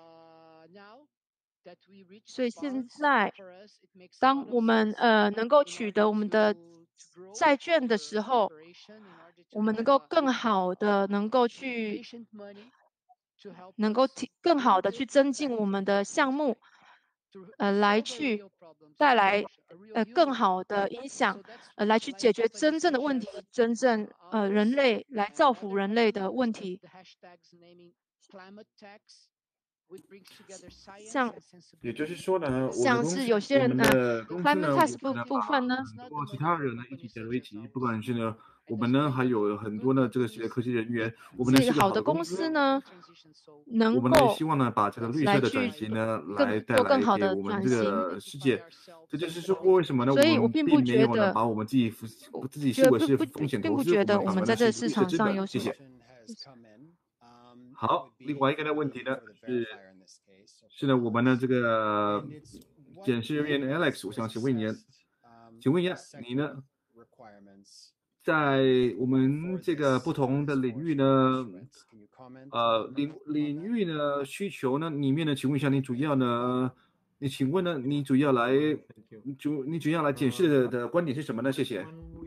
所以现在，当我们呃能够取得我们的债券的时候，我们能够更好的能够去，能够提更好的去增进我们的项目， 呃来去带来呃更好的影响，呃来去解决真正的问题，真正呃人类来造福人类的问题。像也就是说呢，我的像是公司，我们有些人呃的公司 ，climate 呢，我 tax 部们呢部分呢， 把很多其他人呢一起加入一起，不管是呢，我们呢还有很多呢这个些科技人员，我们呢是一个是一个好好的公的公司司呢，能我们呢够希望呢把这个绿色来的转去型呢更来带做更来给好的我们这转型。 个世界。这就是说为什么呢？ 所以我们我并不并没有呢觉得， 把我们自己我自己视觉得不不为是风险投资， 并不觉我们反而得我们在呢是一个绿色这个市场资本。谢上有什么。 谢。好，另外一个呢问题呢是是呢我们的这个检视人员 Alex， 我想请问你，请问一下你呢，在我们这个不同的领域呢，呃领领域呢需求呢里面呢，请问一下你主要呢，你请问呢你主要来主你主要来检视的的观点是什么呢？谢谢。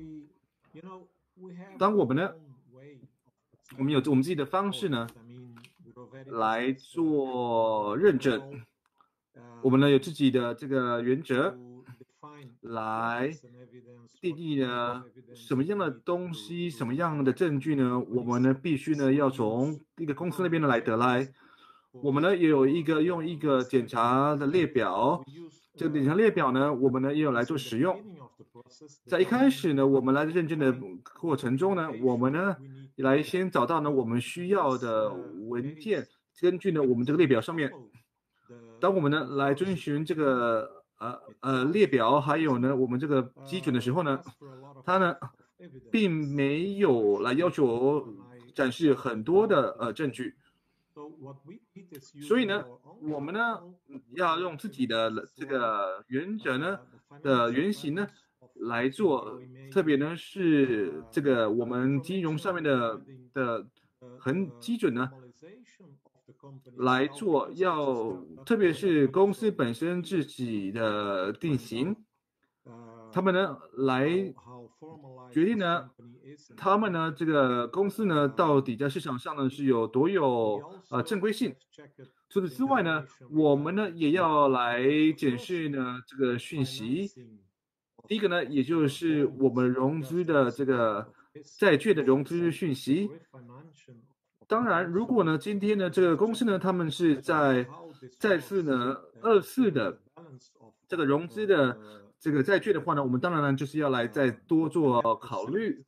当我们呢，我们有我们自己的方式呢来做认证，我们呢有自己的这个原则来定义呢什么样的东西，什么样的证据呢，我们呢必须呢要从一个公司那边呢来得来。我们呢也有一个用一个检查的列表，这个检查列表呢，我们呢也有来做使用。在一开始呢，我们来认证的过程中呢，我们呢来先找到呢我们需要的文件，根据呢我们这个列表上面，当我们呢来遵循这个呃呃列表，还有呢我们这个基准的时候呢，它呢并没有来要求展示很多的呃证据。所以呢，我们呢要用自己的这个原则呢的原型呢来做，特别呢是这个我们金融上面的的很基准呢来做，要特别是公司本身自己的定型，他们呢来决定呢，他们呢这个公司呢到底在市场上呢是有多有呃正规性。除此之外呢，我们呢也要来检视呢这个讯息。第一个呢，也就是我们融资的这个债券的融资讯息。当然，如果呢今天呢这个公司呢他们是在再次呢二次的这个融资的这个债券的话呢，我们当然呢就是要来再多做考虑，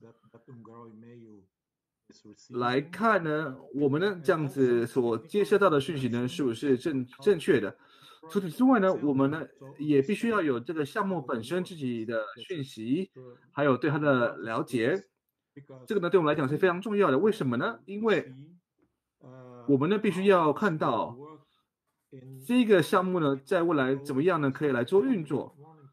来看呢我们呢这样子所接收到的讯息呢是不是正正确的。除此之外呢，我们呢也必须要有这个项目本身自己的讯息，还有对它的了解。这个呢对我们来讲是非常重要的。为什么呢？因为我们呢必须要看到这个项目呢在未来怎么样呢可以来做运作。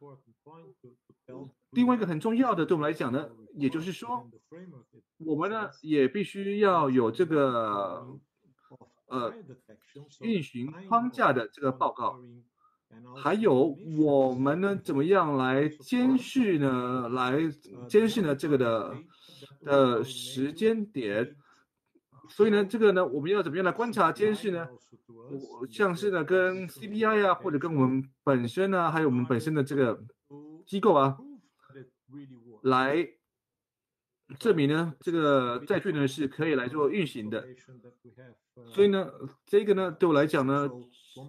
另外一个很重要的对我们来讲呢，也就是说我们呢也必须要有这个呃运行框架的这个报告，还有我们呢怎么样来监视呢来监视呢这个的的时间点。所以呢这个呢我们要怎么样来观察监视呢？像是呢跟 C B I 啊，或者跟我们本身啊，还有我们本身的这个机构啊来证明呢这个债券呢是可以来做运行的。所以呢这个呢对我来讲呢，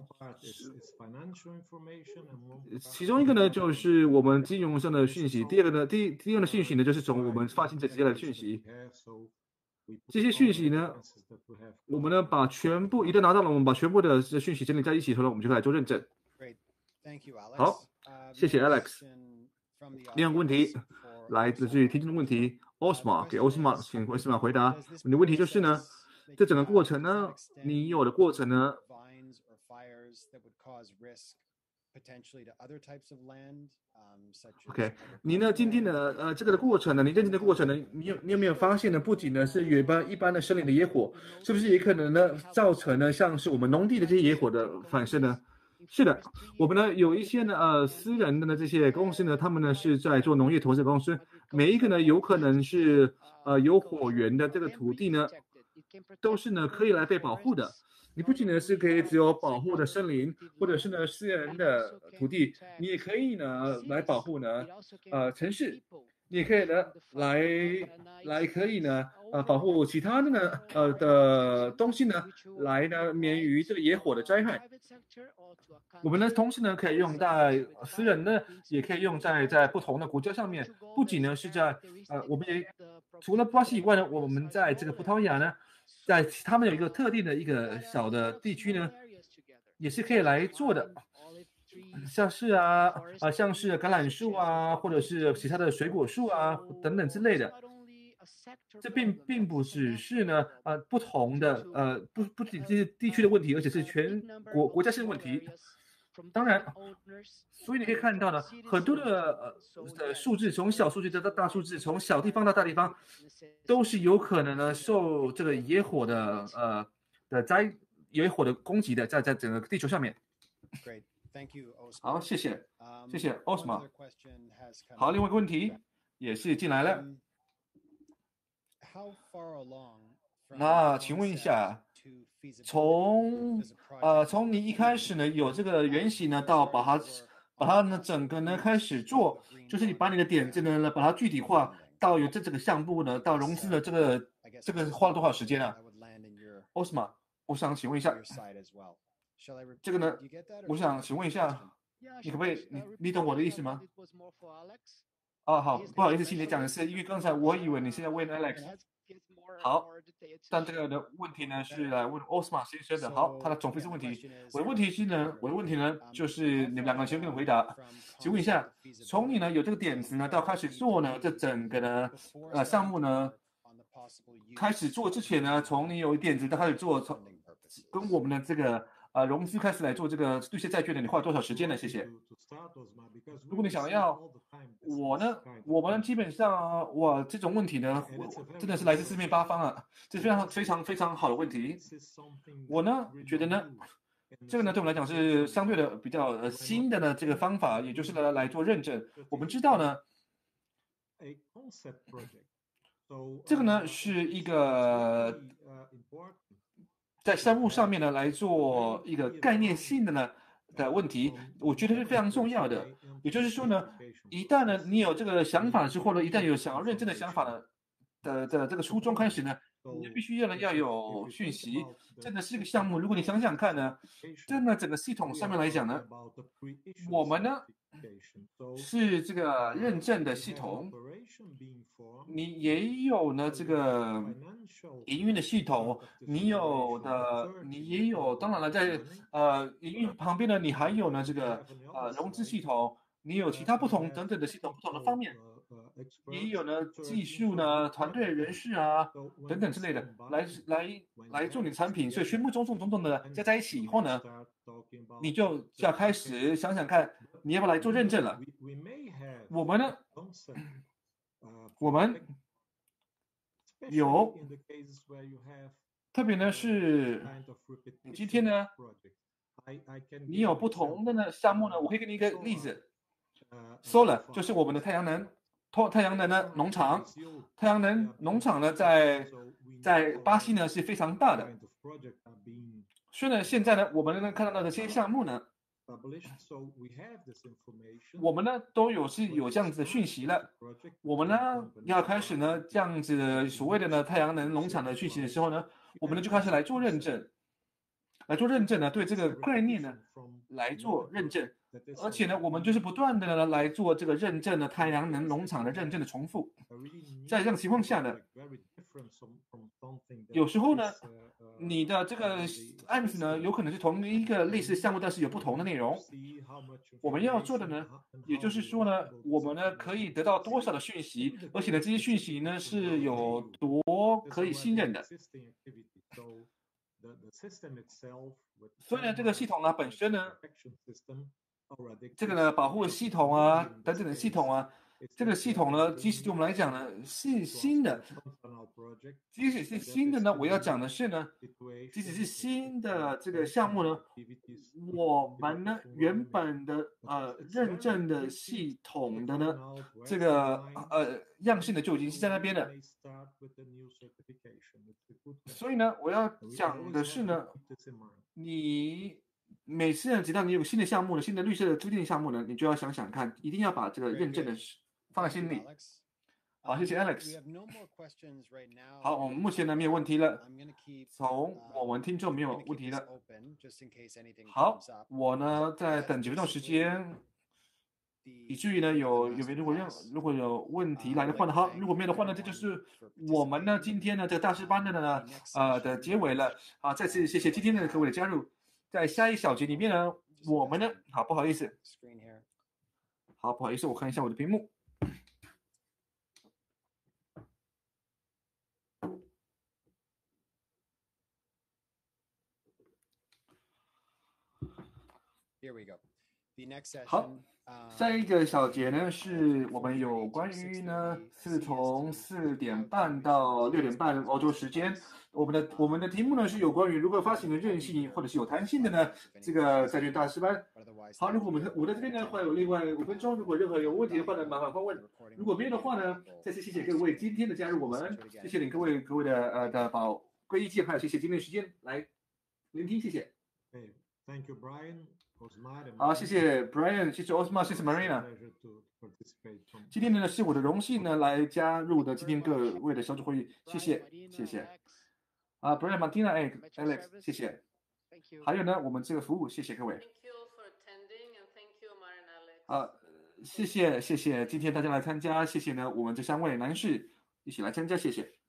其中一个呢就是我们金融上的讯息，第二个呢第第二个讯息呢就是从我们发行者直接来的讯息。这些讯息呢我们呢把全部一旦拿到了，我们把全部的讯息整理在一起后呢，我们就可以来做认证。好，谢谢 Alex。另外一个问题来自于听众的问题 Osmar， 给 Osmar， 请 Osmar 回答。你的问题就是呢，这整个过程呢，你有的过程呢，OK， 你呢今天的呃这个的过程呢，你认证的过程呢，你有你有没有发现呢？不仅呢是有一般一般的森林的野火，是不是也可能呢造成呢像是我们农地的这些野火的反射呢？是的，我们呢有一些呢呃私人的呢这些公司呢，他们呢是在做农业投资公司，每一个呢有可能是呃有火源的这个土地呢，都是呢可以来被保护的。 你不仅呢是可以只有保护的森林，或者是呢私人的土地，你也可以呢来保护呢呃城市，你也可以呢来来可以呢呃保护其他的呢呃的东西呢，来呢免于这个野火的灾害。我们呢同时呢可以用在私人呢，也可以用在在不同的国家上面，不仅呢是在呃我们也除了巴西以外呢，我们在这个葡萄牙呢。在他们有一个特定的一个小的地区呢，也是可以来做的，像是啊啊像是橄榄树啊，或者是其他的水果树啊等等之类的。这并并不只是呢呃不同的呃不不仅是地区的问题，而且是全国国家性的问题。当然，所以你可以看到呢，很多的呃的数字，从小数字到大数字，从小地方到大地方，都是有可能呢受这个野火的呃的灾野火的攻击的，在在整个地球上面。好，谢谢，谢谢 Osman。好，另外一个问题也是进来了。那请问一下，从呃从你一开始呢有这个原型呢，到把它把它呢整个呢开始做，就是你把你的点子呢把它具体化，到有这整个项目呢到融资呢这个这个花了多少时间啊 ？Osman，我想请问一下，这个呢，我想请问一下，你可不可以你你懂我的意思吗？哦，好，不好意思，请你讲的是，因为刚才我以为你是在问 Alex。好，但这个的问题呢是来问 Osman 先生的。好，他的总分是问题。我的问题是呢，我的问题呢就是你们两个先跟我回答。请问一下，从你呢有这个点子呢到开始做呢，这整个呢呃项目呢开始做之前呢，从你有点子到开始做，从跟我们的这个呃融资开始来做这个兑现债券的，你花了多少时间呢？谢谢。如果你想要我呢，我们基本上哇这种问题呢，真的是来自四面八方啊，这是非常非常非常好的问题。我呢觉得呢，这个呢对我们来讲是相对的比较呃新的呢这个方法，也就是呢来做认证。我们知道呢，这个呢是一个在项目上面呢来做一个概念性的呢的问题，我觉得是非常重要的。也就是说呢，一旦呢你有这个想法之后呢，一旦有想要认证的想法呢的的这个初衷开始呢，你必须要呢要有讯息。真的是一个项目，如果你想想看呢，真的整个系统上面来讲呢，我们呢是这个认证的系统，你也有呢这个营运的系统，你有的你也有，当然了，在呃营运旁边呢，你还有呢这个呃融资系统，你有其他不同等等的系统不同的方面。也有呢，技术呢、团队人士啊等等之类的，来来来做你的产品，所以全部种种种种的加在一起以后呢，你就要开始想想看，你要不要来做认证了？我们呢，我们有，特别呢是，你今天呢，你有不同的呢项目呢，我可以给你一个例子 ，Solar 就是我们的太阳能。太阳能呢农场，太阳能农场呢在在巴西呢是非常大的，所以呢现在呢我们能看到的这些项目呢，我们呢都有是有这样子的讯息了。我们呢要开始呢这样子的所谓的呢太阳能农场的讯息的时候呢，我们呢就开始来做认证，来做认证呢，对这个概念呢来做认证。而且呢，我们就是不断的呢来做这个认证的太阳能农场的认证的重复。在这样的情况下呢，有时候呢，你的这个案子呢，有可能是同一个类似项目，但是有不同的内容。我们要做的呢，也就是说呢，我们呢可以得到多少的讯息，而且呢，这些讯息呢是有多可以信任的。所以呢，这个系统呢本身呢。这个呢，保护系统啊，等等的系统啊， 这个系统呢，即使对我们来讲呢是新的，即使是新的呢，我要讲的是呢，即使是新的这个项目呢，我们呢原本的呃认证的系统的呢这个呃样性呢就已经是在那边了。所以呢，我要讲的是呢，你每次呢，只要你有新的项目呢，新的绿色的租赁项目呢，你就要想想看，一定要把这个认证的放在心里。好，谢谢 Alex。好，我们目前呢没有问题了，从我们听众没有问题了。好，我呢在等几分钟时间，以至于呢有有没有如果任如果有问题来的话呢，好，如果没有的话呢，这就是我们呢今天呢这个大师班的呢呃的结尾了。好，再次谢谢今天的各位的加入，在下一小节里面呢，我们呢好不好意思，好不好意思，我看一下我的屏幕。好，下一个小节呢，是我们有关于呢，是从四点半到六点半欧洲时间。我们的我们的题目呢是有关于如何发行的韧性或者是有弹性的呢这个债券大师班。好，如果我们我在这边呢会有另外五分钟，如果任何有问题的话呢，麻烦发问。如果没有的话呢，再次谢谢各位今天的加入我们，谢谢你各位各位的呃的宝贵意见，还有谢谢今天的时间来聆听，谢谢。 Hey, thank you, Brian. 好，谢谢 Brian， 谢谢 Osmar， 谢谢 Marina。今天呢是我的荣幸呢来加入的今天各位的小组会议，谢谢谢谢。啊 ，Brian Martina，Alex， 谢谢。还有呢，我们这个服务，谢谢各位。啊，谢谢谢谢，今天大家来参加，谢谢呢，我们这三位男士一起来参加，谢谢。